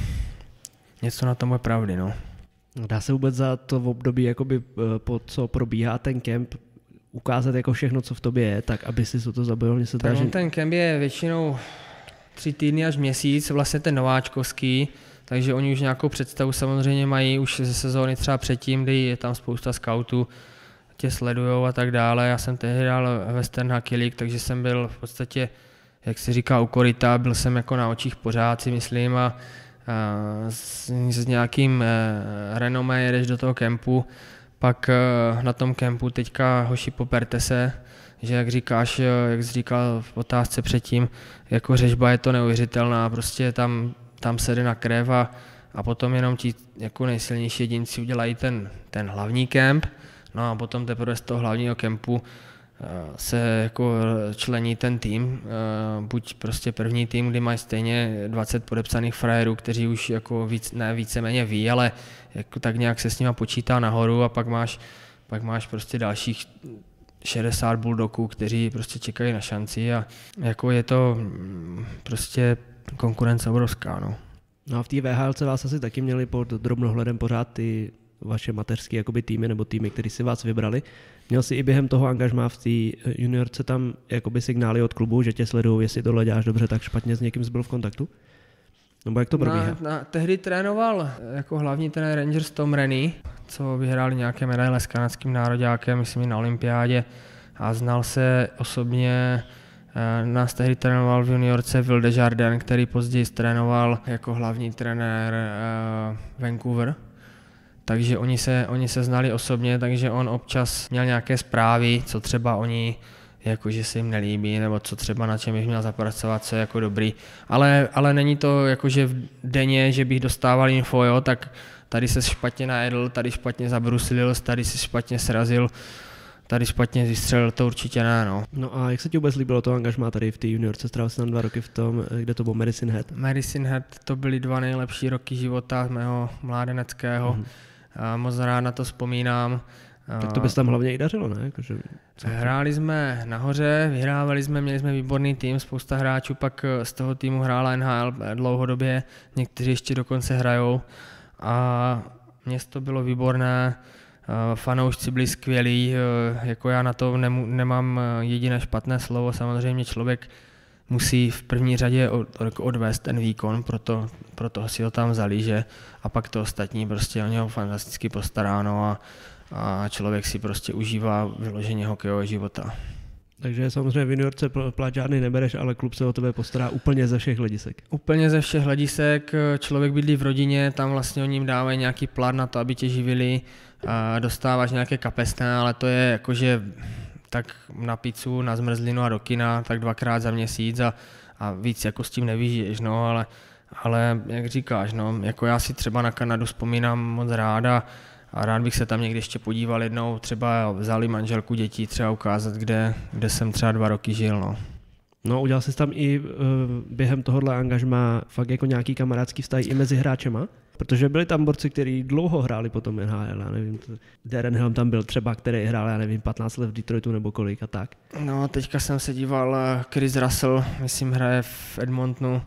něco na tom je pravdy, no. Dá se vůbec za to v období, jakoby, po co probíhá ten kemp, ukázat jako všechno, co v tobě je, tak aby si to zabojil? Ten kemp je většinou 3 týdny až měsíc, vlastně ten nováčkovský, takže oni už nějakou představu samozřejmě mají už ze sezóny třeba předtím, kdy je tam spousta scoutů, tě sledujou a tak dále. Já jsem tehdy hrál Western Hockey League, takže jsem byl v podstatě, jak se říká, u koryta, byl jsem jako na očích pořád, si myslím, a s nějakým renomé jedeš do toho kempu, pak na tom kempu teďka hoši poperte se, že jak jsi říkal v otázce předtím, jako řežba je to neuvěřitelná, prostě tam se jde na krev a potom jenom ti jako nejsilnější jedinci udělají ten hlavní kemp, no a potom teprve z toho hlavního kempu se jako člení ten tým, buď prostě první tým, kdy mají stejně 20 podepsaných frajerů, kteří už jako víceméně ví, ale jako tak nějak se s nima počítá nahoru a pak máš prostě dalších 60 bulldogů, kteří prostě čekají na šanci a jako je to prostě konkurence obrovská, no. No a v té VHLce vás asi taky měli pod drobnohledem pořád ty vaše mateřské jakoby týmy nebo týmy, které si vás vybrali. Měl jsi i během toho angažmá v té juniorce tam jakoby signály od klubu, že tě sledují, jestli tohle děláš dobře, tak špatně, s někým jsi byl v kontaktu? Nebo jak to probíhá? Tehdy trénoval jako hlavní trenér Rangers Tom Rennie, co vyhráli nějaké medaile s kanadským nároďákem, myslím i na olympiádě, a znal se osobně, nás tehdy trénoval v juniorce Will Desjardins, který později trénoval jako hlavní trenér Vancouver. Takže oni se znali osobně, takže on občas měl nějaké zprávy, co třeba oni jakože se jim nelíbí, nebo co třeba na čem bych měl zapracovat, co je jako dobrý. Ale není to jakože v denně, že bych dostával info, jo, tak tady se špatně najedl, tady špatně zabruslil, tady se špatně srazil, tady špatně vystřelil, to určitě ne, no. No a jak se ti vůbec líbilo to angažmá tady v té juniorce? Strávil jsi tam 2 roky v tom, kde to byl Medicine Hat? Medicine Hat, to byly 2 nejlepší roky života mého mládeneckého. A moc rád na to vzpomínám. Tak to by se tam hlavně i dařilo, ne? Jakože, hráli jsme nahoře, vyhrávali jsme, měli jsme výborný tým, spousta hráčů pak z toho týmu hrála NHL dlouhodobě, někteří ještě dokonce hrajou a město bylo výborné, fanoušci byli skvělí, jako já na to nemám jediné špatné slovo, samozřejmě člověk musí v první řadě odvést ten výkon, proto si ho tam vzali, že? A pak to ostatní prostě o něho fantasticky postaráno a člověk si prostě užívá vyloženě hokejového života. Takže samozřejmě v juniorce plat žádný nebereš, ale klub se o tebe postará úplně ze všech hledisek. Úplně ze všech hledisek, člověk bydlí v rodině, tam vlastně oni jim dávají nějaký plat na to, aby tě živili, dostáváš nějaké kapesné, ale to je jakože tak na pizzu, na zmrzlinu a do kina, tak 2krát za měsíc a víc jako s tím nevyžiješ, no, ale jak říkáš, no, jako já si třeba na Kanadu vzpomínám moc rád a rád bych se tam někdy ještě podíval jednou, třeba vzali manželku, dětí, třeba ukázat, kde jsem třeba 2 roky žil, no. No, udělal jsi tam i během tohohle angažmá fakt jako nějaký kamarádský vztah i mezi hráčema? Protože byli tam borci, kteří dlouho hráli potom NHL, já nevím, Darren Helm tam byl třeba, který hrál, já nevím, 15 let v Detroitu nebo kolik a tak. No, teďka jsem se díval, Chris Russell, myslím, hraje v Edmontonu.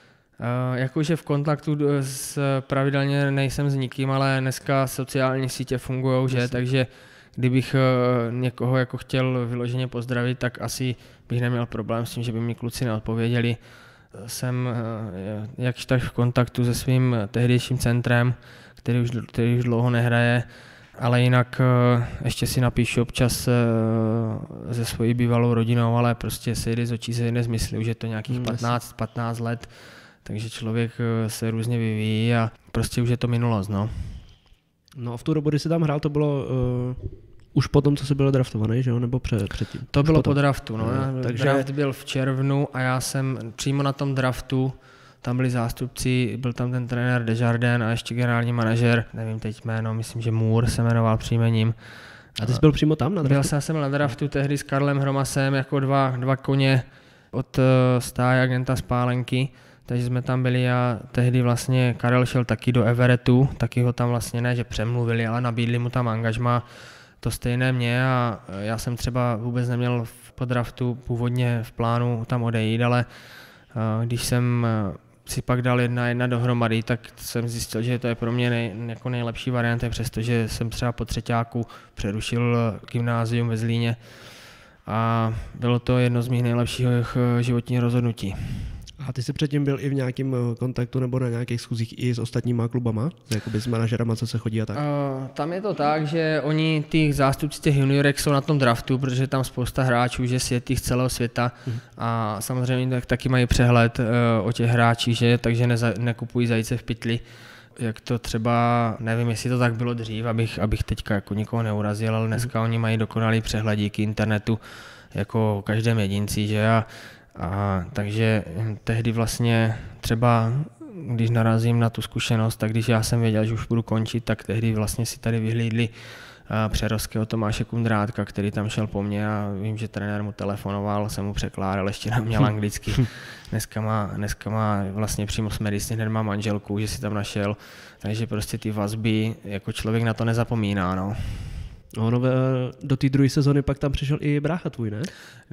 Jakože v kontaktu pravidelně nejsem s nikým, ale dneska sociální sítě fungujou, že? Takže kdybych někoho jako chtěl vyloženě pozdravit, tak asi bych neměl problém s tím, že by mi kluci neodpověděli. Jsem jakž tak v kontaktu se svým tehdejším centrem, který už dlouho nehraje, ale jinak ještě si napíšu občas se svojí bývalou rodinou, ale prostě se jde z očí, se jde z mysli, už je to nějakých 15 let, takže člověk se různě vyvíjí a prostě už je to minulost, no. No a v tu dobu, kdy jsi tam hrál, to bylo už potom, co jsi byl draftovaný, že jo, nebo předtím? To bylo po draftu, no. Takže Draft byl v červnu a já jsem přímo na tom draftu, tam byli zástupci, byl tam ten trenér Desjardins a ještě generální manažer, nevím teď jméno, myslím, že Moore se jmenoval příjmením. A ty jsi byl přímo tam na draftu? Jsem na draftu tehdy s Karlem Hromasem jako dva koně od stáje agenta Spálenky, takže jsme tam byli a tehdy vlastně Karel šel taky do Everettu, taky ho tam vlastně ne, že přemluvili, ale nabídli mu tam angažma, to stejné mě a já jsem třeba vůbec neměl po draftu původně v plánu tam odejít, ale když jsem si pak dal 1-1 dohromady, tak jsem zjistil, že to je pro mě jako nejlepší varianta, přestože jsem třeba po třeťáku přerušil gymnázium ve Zlíně a bylo to jedno z mých nejlepších životních rozhodnutí. A ty jsi předtím byl i v nějakém kontaktu nebo na nějakých schůzích i s ostatníma klubama? Jakoby s manažerama, co se chodí a tak? Tam je to tak, že oni, těch zástupci těch juniorek jsou na tom draftu, protože tam spousta hráčů, že z celého světa a samozřejmě taky mají přehled o těch hráčích, že, takže nekupují zajíce v pytli. Jak to třeba, nevím, jestli to tak bylo dřív, abych teďka jako nikoho neurazil, ale dneska oni mají dokonalý přehled díky internetu, jako každém jedinci, že takže tehdy vlastně třeba, když narazím na tu zkušenost, tak když já jsem věděl, že už budu končit, tak tehdy vlastně si tady vyhlídli přerovského Tomáše Kundrátka, který tam šel po mně a vím, že trenér mu telefonoval, jsem mu překládal, ještě neměl anglicky. Dneska má vlastně přímo s Medicine, hned má manželku, že si tam našel, takže prostě ty vazby, jako člověk na to nezapomíná, no. No, do té druhé sezony pak tam přišel i brácha tvůj, ne?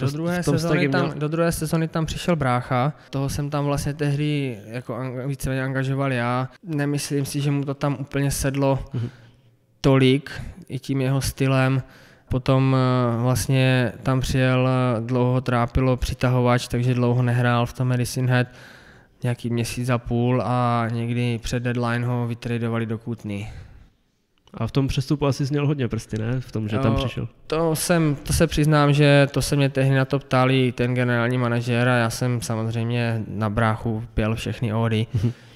Do druhé sezony tam přišel brácha, toho jsem tam vlastně tehdy jako víceméně angažoval já. Nemyslím si, že mu to tam úplně sedlo tolik, i tím jeho stylem. Potom vlastně tam přijel, dlouho trápilo přitahovač, takže dlouho nehrál v tom Medicine Hat, nějaký měsíc a půl a někdy před deadline ho vytradovali do Kutny. A v tom přestupu asi sněl hodně prsty, ne? V tom, že tam přišel. To se přiznám, že to se mě tehdy na to ptali ten generální manažer a já jsem samozřejmě na bráchu pěl všechny ódy.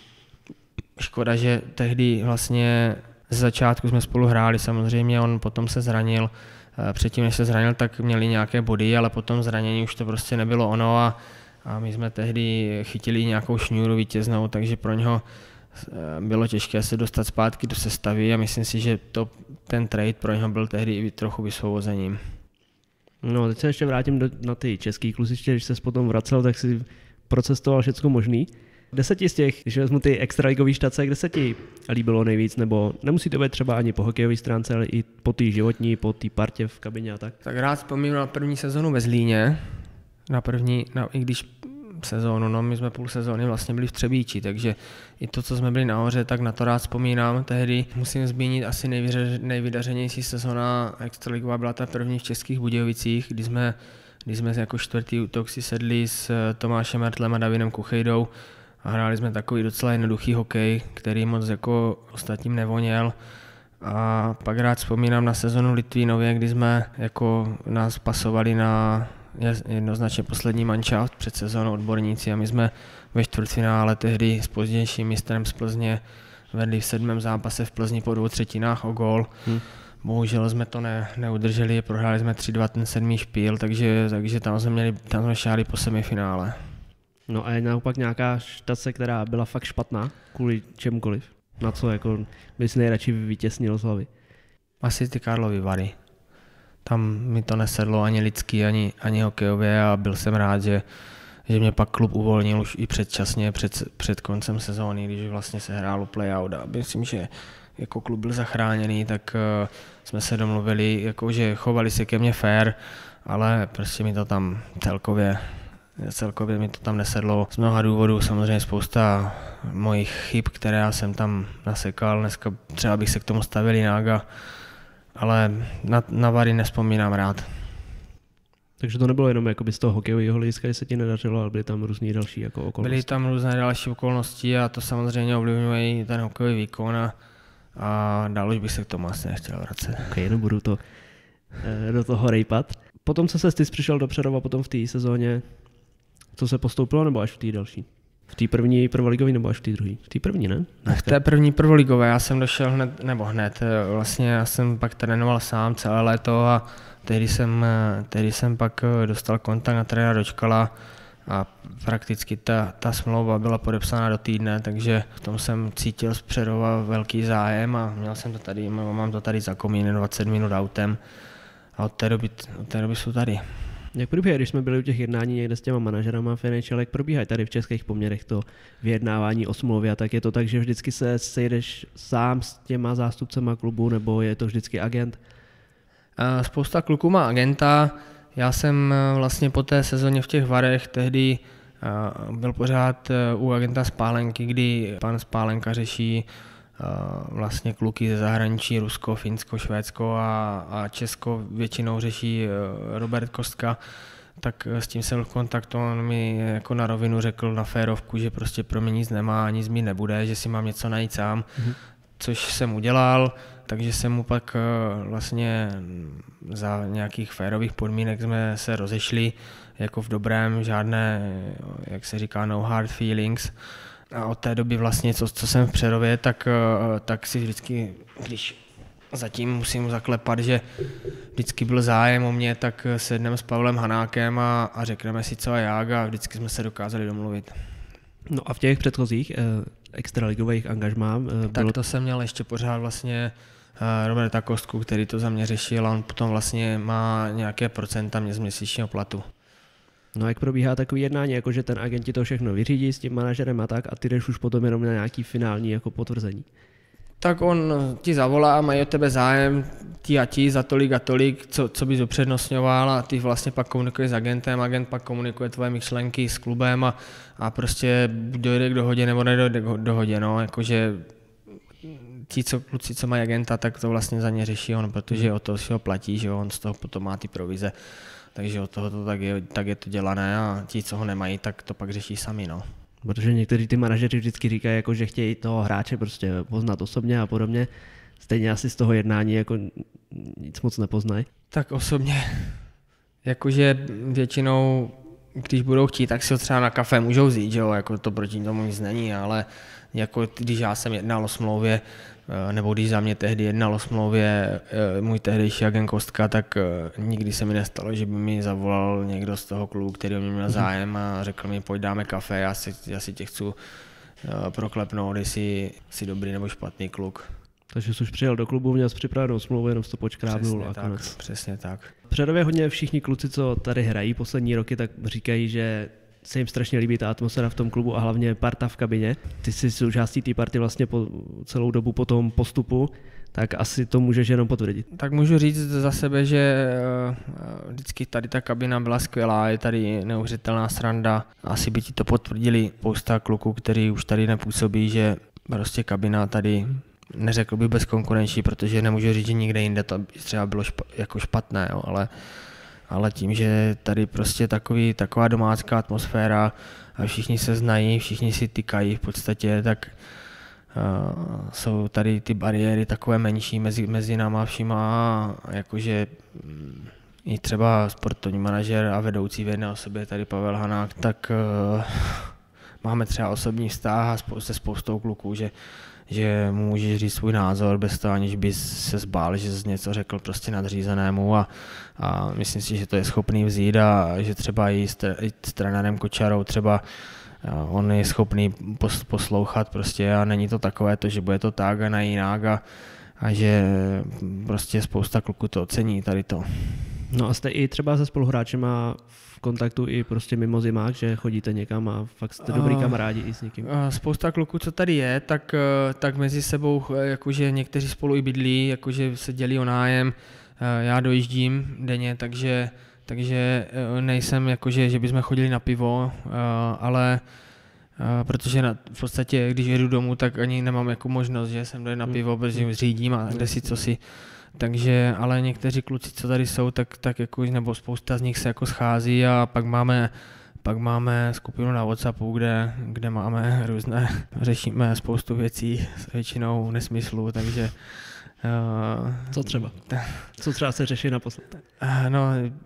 Škoda, že tehdy vlastně z začátku jsme spolu hráli, samozřejmě on potom se zranil. Předtím, než se zranil, tak měli nějaké body, ale potom zranění už to prostě nebylo ono a my jsme tehdy chytili nějakou šňůru vítěznou, takže pro něho bylo těžké se dostat zpátky do sestavy a myslím si, že ten trade pro něho byl tehdy i trochu vysvobozením. No, teď se ještě vrátím na ty český kluziště, když ses potom vracel, tak si procestoval všecko možný. Kde se ti z těch, když vezmu ty extraligový štace, kde se ti líbilo nejvíc, nebo nemusí to být třeba ani po hokejové stránce, ale i po té životní, po té partě v kabině a tak? Tak rád vzpomínám na první sezonu ve Zlíně, i když sezónu, no my jsme půl sezóny vlastně byli v Třebíči, takže i to, co jsme byli nahoře, tak na to rád vzpomínám. Tehdy musím zmínit asi nejvydařenější sezona extraligová byla ta první v Českých Budějovicích, kdy jsme jako čtvrtý útok si sedli s Tomášem Mertlem a Davidem Kuchejdou a hráli jsme takový docela jednoduchý hokej, který moc jako ostatním nevoněl. A pak rád vzpomínám na sezonu v Litvínově, kdy jsme jako nás pasovali na jednoznačně poslední manšaft před sezónou odborníci a my jsme ve čtvrtfinále tehdy s pozdějším mistrem z Plzně vedli v 7. zápase v Plzni po 2/3 o gól. Bohužel jsme to neudrželi, prohráli jsme 3-2 ten 7. špíl, takže tam jsme šáli po semifinále. No a je naopak nějaká štace, která byla fakt špatná, kvůli čemukoliv? Na co jako bys nejradši vytěsnil z hlavy? Asi ty Karlovy Vary. Tam mi to nesedlo ani lidsky, ani hokejově a byl jsem rád, že mě pak klub uvolnil už i předčasně, před koncem sezóny, když vlastně se hrálo playout a myslím, že jako klub byl zachráněný, tak jsme se domluvili, jako, že chovali se ke mně fair, ale prostě mi to tam celkově mi to tam nesedlo. Z mnoha důvodů samozřejmě spousta mojich chyb, které já jsem tam nasekal, dneska třeba bych se k tomu stavil jinak, ale na Vary nevzpomínám rád. Takže to nebylo jenom jakoby z toho hokejového hlediska, že se ti nedařilo, ale byly tam různé další jako okolnosti. Byly tam různé další okolnosti a to samozřejmě ovlivňuje i ten hokejový výkon a dál už bych se k tomu asi nechtěl vracet. Ok, nebudu to do toho rejpat. Potom, co se ty přišel do Přerova potom v té sezóně, co se postoupilo nebo až v té další? V té první prvoligové nebo až v té druhé? V té první, ne? V té první prvoligové, já jsem došel hned, vlastně já jsem pak trénoval sám celé léto a tehdy jsem pak dostal kontakt na trenéra Dočkala a prakticky ta smlouva byla podepsána do týdne, takže v tom jsem cítil z Přerova velký zájem a mám to tady za komínem 20 minut autem a od té doby jsou tady. Jak probíhá, když jsme byli u těch jednání někde s těma manažerama v NHL, jak probíhá tady v českých poměrech to vyjednávání o smlouvě, tak je to tak, že vždycky se sejdeš sám s těma zástupcema klubu, nebo je to vždycky agent? Spousta kluků má agenta, já jsem vlastně po té sezóně v těch Varech tehdy byl pořád u agenta Spálenky, kdy pan Spálenka řeší vlastně kluky ze zahraničí, Rusko, Finsko, Švédsko a Česko většinou řeší Robert Kostka, tak s tím jsem v kontaktu, on mi jako na rovinu řekl na férovku, že prostě pro mě nic nemá, nic mi nebude, že si mám něco najít sám, což jsem udělal, takže jsem mu pak vlastně za nějakých férových podmínek jsme se rozešli, jako v dobrém, žádné, jak se říká, no hard feelings. A od té doby vlastně, co jsem v Přerově, tak si vždycky, když zatím musím zaklepat, že vždycky byl zájem o mě, tak sedneme s Pavlem Hanákem a řekneme si co a jak a vždycky jsme se dokázali domluvit. No a v těch předchozích extraligových angažmá tak to jsem měl ještě pořád vlastně Roberta Kostku, který to za mě řešil a on potom vlastně má nějaké procenta z měsíčního platu. No jak probíhá takový jednání, jakože ten agent ti to všechno vyřídí s tím manažerem a tak a ty jdeš už potom jenom na nějaký finální jako potvrzení? Tak on ti zavolá, mají o tebe zájem, ti za tolik a tolik, co bys upřednostňoval a ty vlastně pak komunikuješ s agentem, agent pak komunikuje tvoje myšlenky s klubem a prostě dojde k dohodě nebo nedojde k dohodě, no, jakože kluci, co mají agenta, tak to vlastně za ně řeší on, protože o to si ho platí, že on z toho potom má ty provize. Takže od toho tak je to dělané a ti, co ho nemají, tak to pak řeší sami. No. Protože někteří ty manažeři vždycky říkají, jako, že chtějí toho hráče prostě poznat osobně a podobně. stejně asi z toho jednání jako nic moc nepoznají. Tak osobně, jakože většinou, když budou chtít, tak si ho třeba na kafe můžou vzít, že jo, jako to proti tomu nic není, ale jako když já jsem jednal o smlouvě, nebo když za mě tehdy jednal o smlouvě můj tehdejší agent Kostka, tak nikdy se mi nestalo, že by mi zavolal někdo z toho klubu, který o mě měl zájem a řekl mi, pojď dáme kafe, já si tě chci proklepnout, jestli jsi dobrý nebo špatný kluk. Takže jsi už přijel do klubu, měl jsi připravenou smlouvu, jenom jsi to počkrábnul a konec. Přesně tak. Přerově hodně všichni kluci, co tady hrají poslední roky, tak říkají, že se jim strašně líbí ta atmosféra v tom klubu a hlavně parta v kabině. Ty jsi součástí té party vlastně po celou dobu po tom postupu, tak asi to můžeš jenom potvrdit. Tak můžu říct za sebe, že vždycky tady ta kabina byla skvělá, je tady neuvěřitelná sranda. Asi by ti to potvrdili spousta kluků, který už tady nepůsobí, že prostě kabina tady, neřekl bych bezkonkurenční, protože nemůžu říct, že nikde jinde to třeba bylo jako špatné, jo, ale tím, že tady prostě taková domácká atmosféra a všichni se znají, všichni si tykají v podstatě, tak jsou tady ty bariéry takové menší mezi náma všima, jakože i třeba sportovní manažer a vedoucí v jedné osobě, tady Pavel Hanák, tak máme třeba osobní vztah se spoustou kluků, že mu můžeš říct svůj názor bez toho, aniž bys se zbál, že jsi něco řekl prostě nadřízenému a myslím si, že to je schopný vzít a že třeba i s trenérem Kočarou třeba on je schopný poslouchat prostě a není to takové to, že bude to tak a ne jinak a že prostě spousta kluků to ocení tady to. No a jste i třeba se spoluhráčema v kontaktu i prostě mimo zimák, že chodíte někam a fakt jste dobrý kamarádi i s někým? Spousta kluků, co tady je, tak mezi sebou, jakože někteří spolu i bydlí, jakože se dělí o nájem, já dojíždím denně, takže nejsem jakože, že bychom chodili na pivo, ale protože v podstatě, když jedu domů, tak ani nemám jako možnost, že jsem dojel na pivo, protože řídím a kde si co si. Takže, ale někteří kluci, co tady jsou, tak jako, nebo spousta z nich se jako schází a pak máme skupinu na WhatsAppu, kde máme řešíme spoustu věcí, většinou nesmyslů, takže co třeba? Co třeba se řeší naposled? No,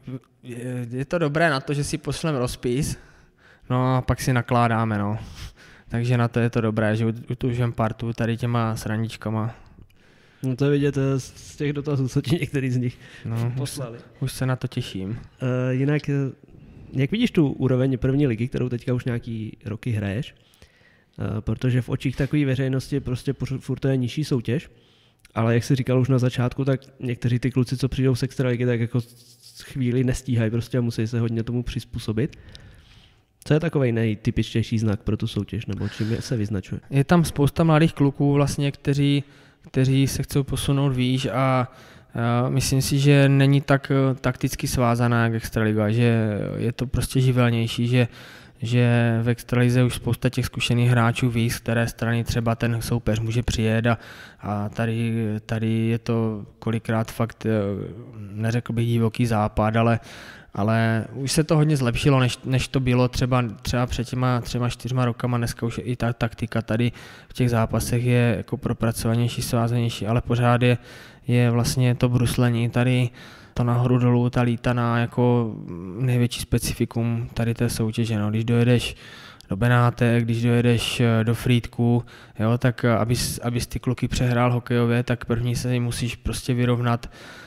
je to dobré na to, že si pošleme rozpis, no a pak si nakládáme, no. Takže na to je to dobré, že utužujeme partu tady těma srandičkama. No to je vidět z těch dotazů, co ti některý z nich poslali. Už se na to těším. Jinak, jak vidíš tu úroveň první ligy, kterou teďka už nějaký roky hraješ? Protože v očích takové veřejnosti prostě furt to je nižší soutěž, ale jak jsi říkal už na začátku, tak někteří ty kluci, co přijdou z extraligy, tak jako chvíli nestíhají prostě a musí se hodně tomu přizpůsobit. Co je takovej nejtypičtější znak pro tu soutěž, nebo čím se vyznačuje? Je tam spousta mladých kluků vlastně, kteří se chcou posunout výš a myslím si, že není tak takticky svázaná jak extraliga, že je to prostě živelnější, že v extralize už spousta těch zkušených hráčů ví, z které strany třeba ten soupeř může přijet a tady je to kolikrát fakt, neřekl bych divoký západ, ale už se to hodně zlepšilo, než to bylo třeba před těma 4 rokama, dneska už i ta taktika tady v těch zápasech je jako propracovanější, svázanější, ale pořád je vlastně to bruslení tady, to nahoru dolů, ta lítaná jako největší specifikum tady té soutěže, no. Když dojedeš do Benátek, když dojedeš do Frýdku, jo, tak abys ty kluky přehrál hokejově, tak první se jim musíš prostě vyrovnat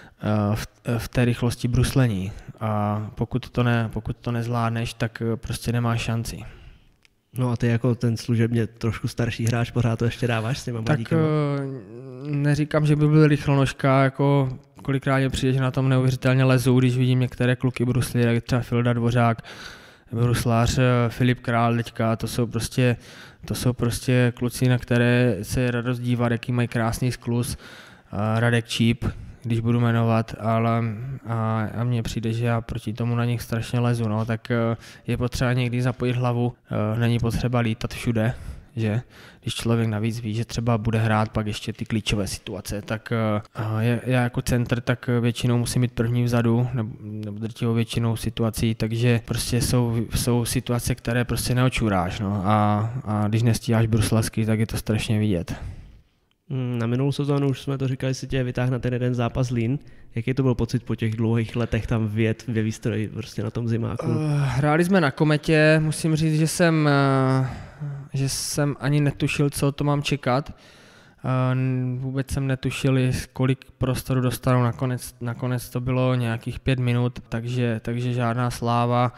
v té rychlosti bruslení a pokud to nezvládneš, tak prostě nemáš šanci. No a ty jako ten služebně trošku starší hráč pořád to ještě dáváš s těma mladíkama? Tak neříkám, že by byl rychlonožka, jako kolikrát mě přijde, že na tom neuvěřitelně lezu, když vidím některé kluky bruslí, jak třeba Filda Dvořák, bruslář Filip Král teďka, to jsou prostě kluci, na které se je radost dívat, jaký mají krásný skluz, Radek Číp, když budu jmenovat, ale a mně přijde, že já proti tomu na nich strašně lezu, no, tak je potřeba někdy zapojit hlavu, není potřeba lítat všude, že když člověk navíc ví, že třeba bude hrát pak ještě ty klíčové situace, tak já jako center tak většinou musím mít první vzadu, nebo drtivou většinou situací, takže prostě jsou situace, které prostě neočuráš, no, a když nestíháš bruslasky, tak je to strašně vidět. Na minulou sezónu už jsme to říkali, si tě vytáhl na ten jeden zápas Zlín. Jaký to byl pocit po těch dlouhých letech tam vjet ve výstroji prostě na tom zimáku? Hráli jsme na Kometě, musím říct, že jsem ani netušil, co to mám čekat. Vůbec jsem netušil, kolik prostoru dostanu, nakonec to bylo nějakých 5 minut, takže žádná sláva.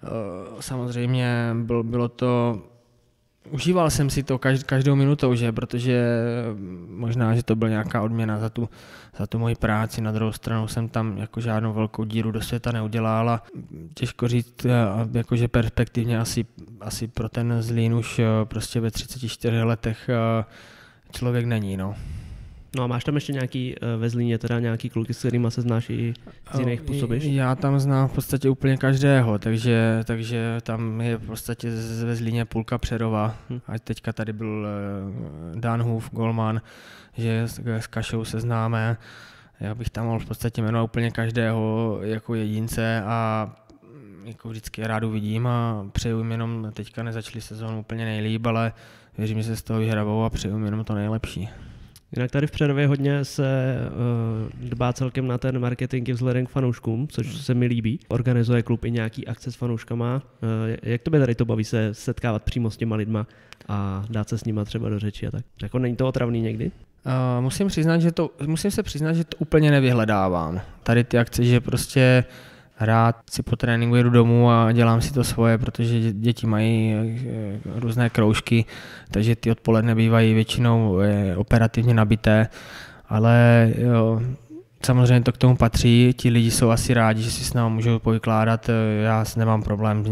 Samozřejmě bylo to, užíval jsem si to každou minutou, že? Protože možná, že to byla nějaká odměna za tu moji práci, na druhou stranu jsem tam jako žádnou velkou díru do světa neudělal a těžko říct, jakože perspektivně asi pro ten Zlín už prostě ve 34 letech člověk není, no. No a máš tam ještě nějaký ve Zlíně, teda nějaký kluky, s kterýma se znáš i z jiných působišť? Já tam znám v podstatě úplně každého, takže tam je v podstatě ve Zlíně půlka Přerova. A teďka tady byl Dan Huf, golman, že s Kašou se známe. Já bych tam mohl v podstatě jmenovat úplně každého jako jedince a jako vždycky rád uvidím a přeju jim jenom, teďka nezačali sezónu úplně nejlíp, ale věřím, že se z toho vyhrabou a přeju jim jenom to nejlepší. Jinak tady v Přerově hodně se dbá celkem na ten marketing vzhledem k fanouškům, což se mi líbí. Organizuje klub i nějaký akce s fanouškama. Jak tobě tady to baví se setkávat přímo s těma lidma a dát se s nima třeba do řeči a tak? Jako není to otravný někdy? Musím se přiznat, že to úplně nevyhledávám. Tady ty akce, že prostě rád si po tréninku jedu domů a dělám si to svoje, protože děti mají různé kroužky, takže ty odpoledne bývají většinou operativně nabité, ale jo, samozřejmě to k tomu patří, ti lidi jsou asi rádi, že si s námi můžou povykládat, já nemám problém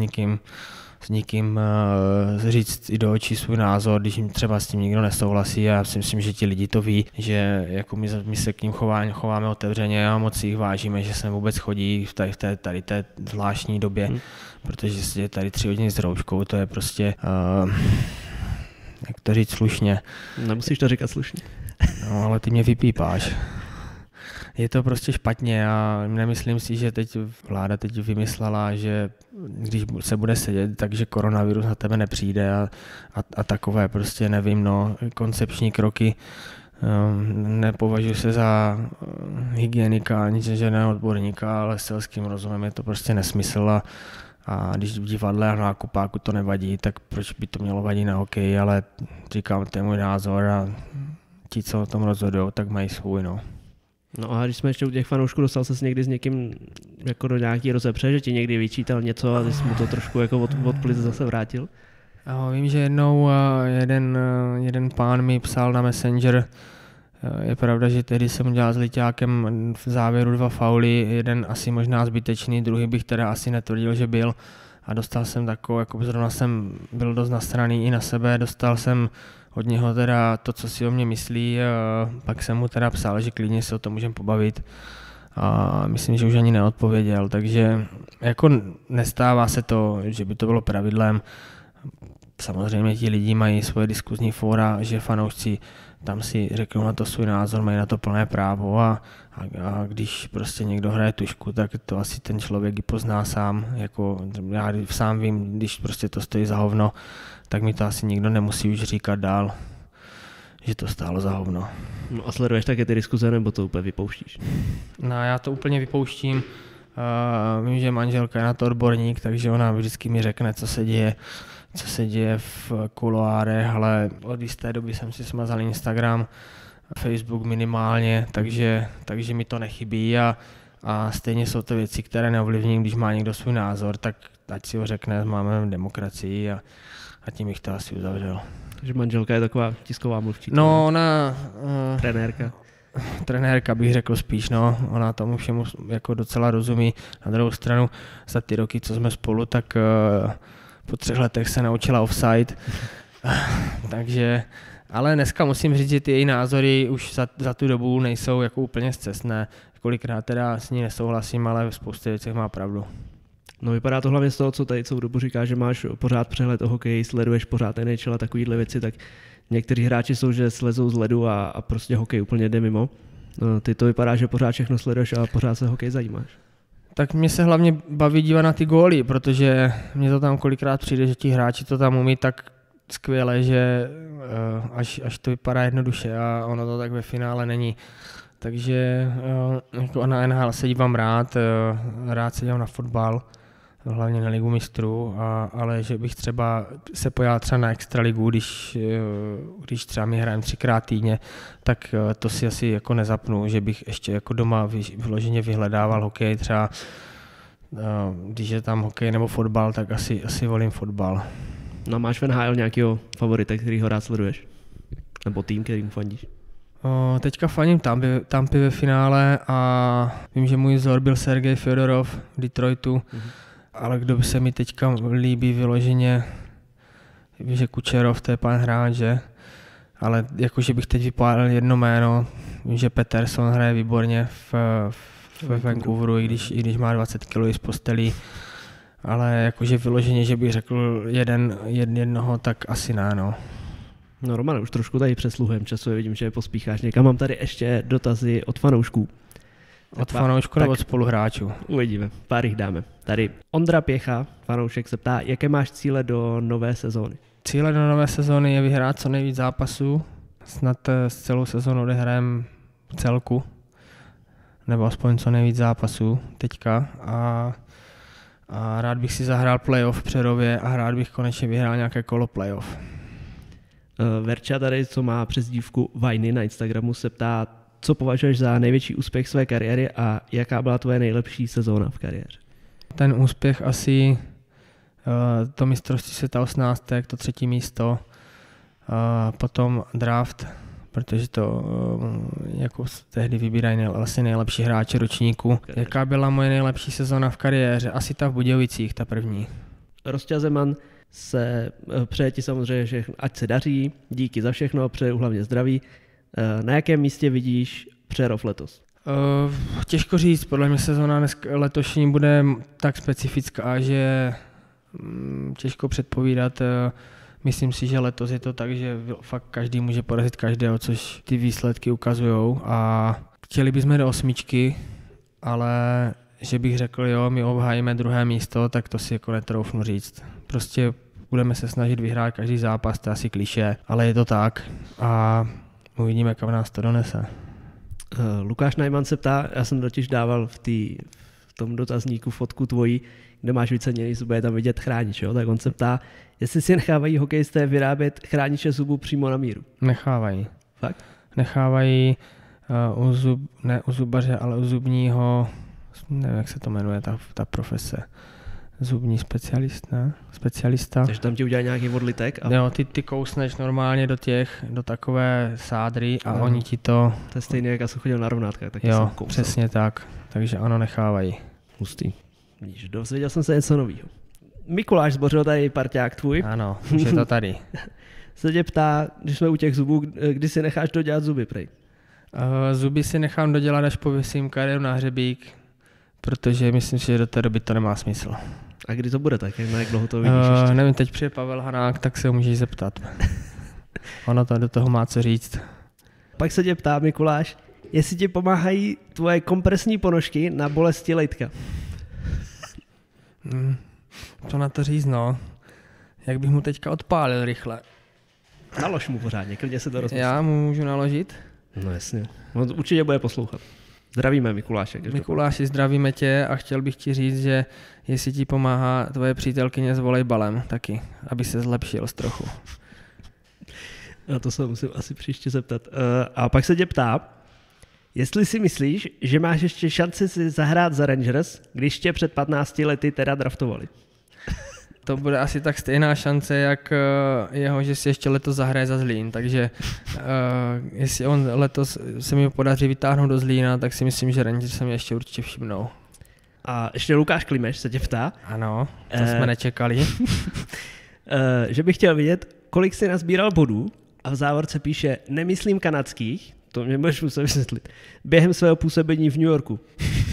s nikým říct i do očí svůj názor, když třeba s tím nikdo nesouhlasí a já si myslím, že ti lidi to ví, že jako my se k ním chováme otevřeně a moc jich vážíme, že sem vůbec chodí v tady té zvláštní době, protože si je tady 3 hodiny s rouškou, to je prostě, jak to říct slušně. Nemusíš to říkat slušně. No, ale ty mě vypípáš. Je to prostě špatně a nemyslím si, že teď vláda vymyslela, že když se bude sedět, takže koronavirus na tebe nepřijde a takové prostě nevím, no, koncepční kroky. Nepovažuji se za hygienika, ani žádného odborníka, ale selským rozumem je to prostě nesmysl a když v divadle a na nákupáku to nevadí, tak proč by to mělo vadit na hokeji, ale říkám, to je můj názor a ti, co o tom rozhodují, tak mají svůj, no. No a když jsme ještě u těch fanoušků, dostal ses někdy s někým jako do nějaký rozepře, že ti někdy vyčítal něco a ty jsi mu to trošku jako od plic zase vrátil? Vím, že jednou jeden pán mi psal na Messenger, je pravda, že tehdy jsem udělal s Liťákem v závěru 2 fauly, jeden asi možná zbytečný, druhý bych teda asi netvrdil, že byl a dostal jsem takovou, jako zrovna jsem byl dost nasraný i na sebe, dostal jsem od něho teda to, co si o mě myslí, pak jsem mu teda psal, že klidně se o tom můžeme pobavit a myslím, že už ani neodpověděl, takže jako nestává se to, že by to bylo pravidlem. Samozřejmě ti lidi mají svoje diskuzní fóra, že fanoušci tam si řeknou na to svůj názor, mají na to plné právo a když prostě někdo hraje tušku, tak to asi ten člověk i pozná sám, jako já sám vím, když prostě to stojí za hovno, tak mi to asi nikdo nemusí už říkat dál, že to stálo za hovno. No a sleduješ také ty diskuze, nebo to úplně vypouštíš? No já to úplně vypouštím, vím, že manželka je na to odborník, takže ona vždycky mi řekne, co se děje v kuloárech, ale od jisté doby jsem si smazal Instagram, Facebook minimálně, takže mi to nechybí a stejně jsou to věci, které neovlivní, když má někdo svůj názor, tak ať si ho řekne, máme demokracii a tím bych to asi uzavřel. Takže manželka je taková tisková mluvčí. No ona... Trenérka. Trenérka bych řekl spíš, no, ona tomu všemu jako docela rozumí. Na druhou stranu za ty roky, co jsme spolu, tak po 3 letech se naučila offside, takže, ale dneska musím říct, že ty její názory už za tu dobu nejsou jako úplně scestné. Kolikrát teda s ní nesouhlasím, ale v spoustě věcech má pravdu. No vypadá to hlavně z toho, co tady celou dobu říká, že máš pořád přehled o hokeji, sleduješ pořád NHL a takovýhle věci, tak někteří hráči jsou, že slezou z ledu a prostě hokej úplně jde mimo. No, ty to vypadá, že pořád všechno sleduješ a pořád se hokej zajímáš. Tak mě se hlavně baví dívat na ty góly, protože mě to tam kolikrát přijde, že ti hráči to tam umí tak skvěle, že až to vypadá jednoduše a ono to tak ve finále není. Takže jako na NHL se dívám rád se dívám na fotbal, hlavně na Ligu mistrů, ale že bych třeba se pojal třeba na Extraligu, když třeba my hrajeme 3x týdně, tak to si asi jako nezapnu, že bych ještě jako doma vyloženě vyhledával hokej, třeba když je tam hokej nebo fotbal, tak asi volím fotbal. No máš v NHL nějakého favorita, který ho rád sleduješ? Nebo tým, který mu fandíš? Teďka faním Tampy ve finále a vím, že můj vzor byl Sergej Fjodorov v Detroitu, ale kdo by se mi teďka líbí vyloženě, vím, že Kučerov, to je pán hráč, že? Ale jakože bych teď vypálil jedno jméno, vím, že Peterson hraje výborně v Vancouveru, i když má 20 kg z postelí, ale jakože vyloženě, že bych řekl jednoho, tak asi ne, no. No Romane, už trošku tady přesluhujem času, vidím, že pospícháš někam. Mám tady ještě dotazy od fanoušků. Od fanoušků nebo od spoluhráčů? Uvidíme, pár jich dáme. Tady Ondra Pěcha, fanoušek, se ptá, jaké máš cíle do nové sezóny? Cíle do nové sezóny je vyhrát co nejvíc zápasů. Snad s celou sezónu odehrajem celku, nebo aspoň co nejvíc zápasů teďka. A rád bych si zahrál playoff v Přerově a rád bych konečně vyhrál nějaké kolo playoff. Verča tady, co má přezdívku Vajny na Instagramu, se ptá, co považuješ za největší úspěch své kariéry a jaká byla tvoje nejlepší sezóna v kariéře? Ten úspěch asi to mistrovství světa 18, to 3. místo, potom draft, protože to jako tehdy vybírají vlastně nejlepší hráče ročníku. Jaká byla moje nejlepší sezóna v kariéře? Asi ta v Budějovicích, ta první. Rosťa Zeman se přeje ti samozřejmě, že ať se daří, díky za všechno, přeju hlavně zdraví. Na jakém místě vidíš Přerov letos? Těžko říct, podle mě sezóna letošní bude tak specifická, že těžko předpovídat. Myslím si, že letos je to tak, že fakt každý může porazit každého, což ty výsledky ukazujou a chtěli bychom do 8, ale že bych řekl, jo, my obhájíme 2. místo, tak to si jako netroufnu říct. Prostě budeme se snažit vyhrát každý zápas, to je asi klišé, ale je to tak a uvidíme, kam nás to donese. Lukáš Najman se ptá, já jsem totiž dával v tom dotazníku fotku tvojí, kde máš vyceněný zuby, je tam vidět chránič, jo? Tak on se ptá, jestli si nechávají hokejisté vyrábět chrániče zubů přímo na míru. Nechávají. Fakt? Nechávají ne u zubaře, ale u zubního, nevím, jak se to jmenuje, ta profese. Zubní specialista. Takže tam ti udělají nějaký odlitek? A... Jo, ty kousneš normálně do takové sádry a oni ti to... To je stejné, jak já jsem chodil na rovnátkách, tak jo, přesně tak. Takže ano, nechávají. Hustý. Víš, dozvěděl jsem se něco nového. Mikuláš Zbořil, tady parťák tvůj. Ano, už je to tady. Se tě ptá, když jsme u těch zubů, kdy si necháš dodělat zuby, prej? Zuby si nechám dodělat, až pověsím kariéru na hřebík, protože myslím si, že do té doby to nemá smysl. A kdy to bude tak? Jak dlouho to vidíš ještě? Nevím, teď přijde Pavel Hanák, tak se ho můžeš zeptat. Ono to do toho má co říct. Pak se tě ptá Mikuláš, jestli ti pomáhají tvoje kompresní ponožky na bolesti lejtka. To na to říct, no. Jak bych mu teďka odpálil rychle. Nalož mu pořádně, klidně se to rozmyslí. Já mu můžu naložit? No jasně. On určitě bude poslouchat. Zdravíme Mikuláše. Mikuláši, zdravíme tě a chtěl bych ti říct, že jestli ti pomáhá tvoje přítelkyně s volejbalem taky, aby se zlepšil trochu. Na to se musím asi příště zeptat. A pak se tě ptá, jestli si myslíš, že máš ještě šanci si zahrát za Rangers, když tě před 15 lety teda draftovali. To bude asi tak stejná šance, jak jeho, že si ještě letos zahraje za Zlín, takže jestli on letos se mi podaří vytáhnout do Zlína, tak si myslím, že Rangers se mě ještě určitě všimnou. A ještě Lukáš Klimeš se tě ptá. Ano, to jsme nečekali. Že bych chtěl vidět, kolik jsi nazbíral bodů a v závorce píše, nemyslím kanadských, to mě budeš muset vysvětlit, během svého působení v New Yorku.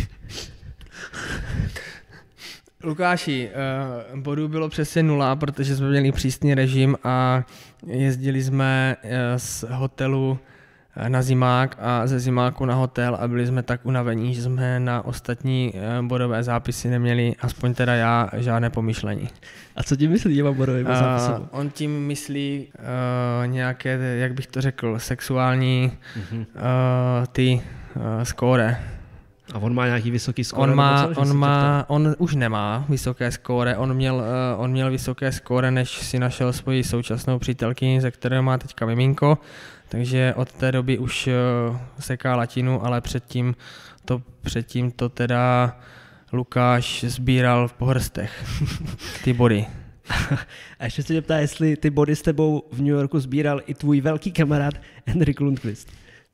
Lukáši, bodů bylo přesně 0, protože jsme měli přísný režim a jezdili jsme z hotelu na zimák a ze zimáku na hotel a byli jsme tak unavení, že jsme na ostatní bodové zápisy neměli, aspoň teda já, žádné pomyšlení. A co tím myslí těma bodovými zápisy? On tím myslí nějaké, jak bych to řekl, sexuální ty skóre. A on má nějaký vysoký skóre? On už nemá vysoké skóre, on měl vysoké skóre, než si našel svoji současnou přítelkyni, ze které má teďka miminko, takže od té doby už seká latinu, ale předtím to teda Lukáš sbíral v pohrstech, ty body. A ještě se tě ptá, jestli ty body s tebou v New Yorku sbíral i tvůj velký kamarád Henrik Lundqvist.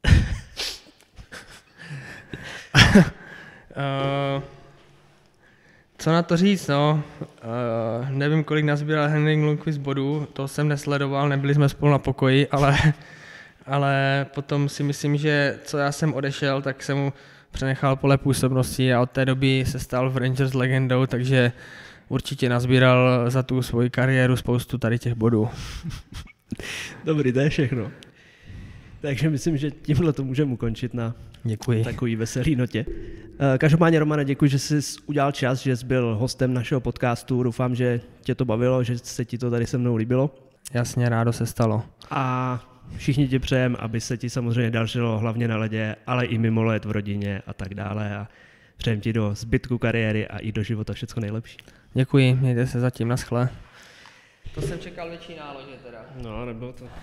Co na to říct, no? Nevím, kolik nazbíral Henrik Lundqvist bodů, to jsem nesledoval, nebyli jsme spolu na pokoji, ale potom si myslím, že co já jsem odešel, tak jsem mu přenechal pole působnosti a od té doby se stal v Rangers legendou, takže určitě nazbíral za tu svoji kariéru spoustu tady těch bodů. Dobrý, to je všechno. Takže myslím, že tímhle to můžeme ukončit na takový veselý notě. Každopádně, Romane, děkuji, že jsi udělal čas, že jsi byl hostem našeho podcastu. Doufám, že tě to bavilo, že se ti to tady se mnou líbilo. Jasně, rádo se stalo. A všichni ti přejem, aby se ti samozřejmě dařilo hlavně na ledě, ale i mimo led v rodině a tak dále. A přejem ti do zbytku kariéry a i do života všecko nejlepší. Děkuji, mějte se zatím, naschle. To jsem čekal větší nálože teda. No, nebylo to.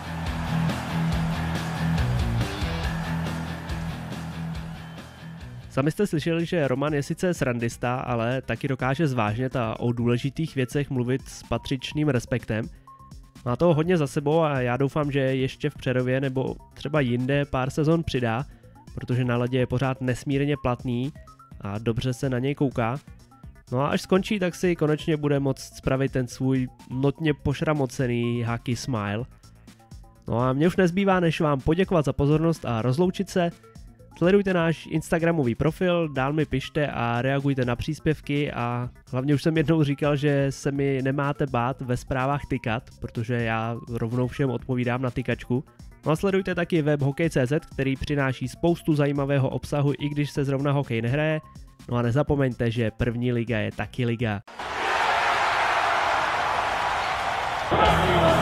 Sami jste slyšeli, že Roman je sice srandista, ale taky dokáže zvážnět a o důležitých věcech mluvit s patřičným respektem. Má toho hodně za sebou a já doufám, že ještě v Přerově nebo třeba jinde pár sezon přidá, protože na ledě je pořád nesmírně platný a dobře se na něj kouká. No a až skončí, tak si konečně bude moct spravit ten svůj notně pošramocený hockey smile. No a mě už nezbývá, než vám poděkovat za pozornost a rozloučit se. Sledujte náš instagramový profil, dál mi pište a reagujte na příspěvky a hlavně už jsem jednou říkal, že se mi nemáte bát ve zprávách tykat, protože já rovnou všem odpovídám na tykačku. No a sledujte taky web hokej.cz, který přináší spoustu zajímavého obsahu, i když se zrovna hokej nehraje. No a nezapomeňte, že první liga je taky liga.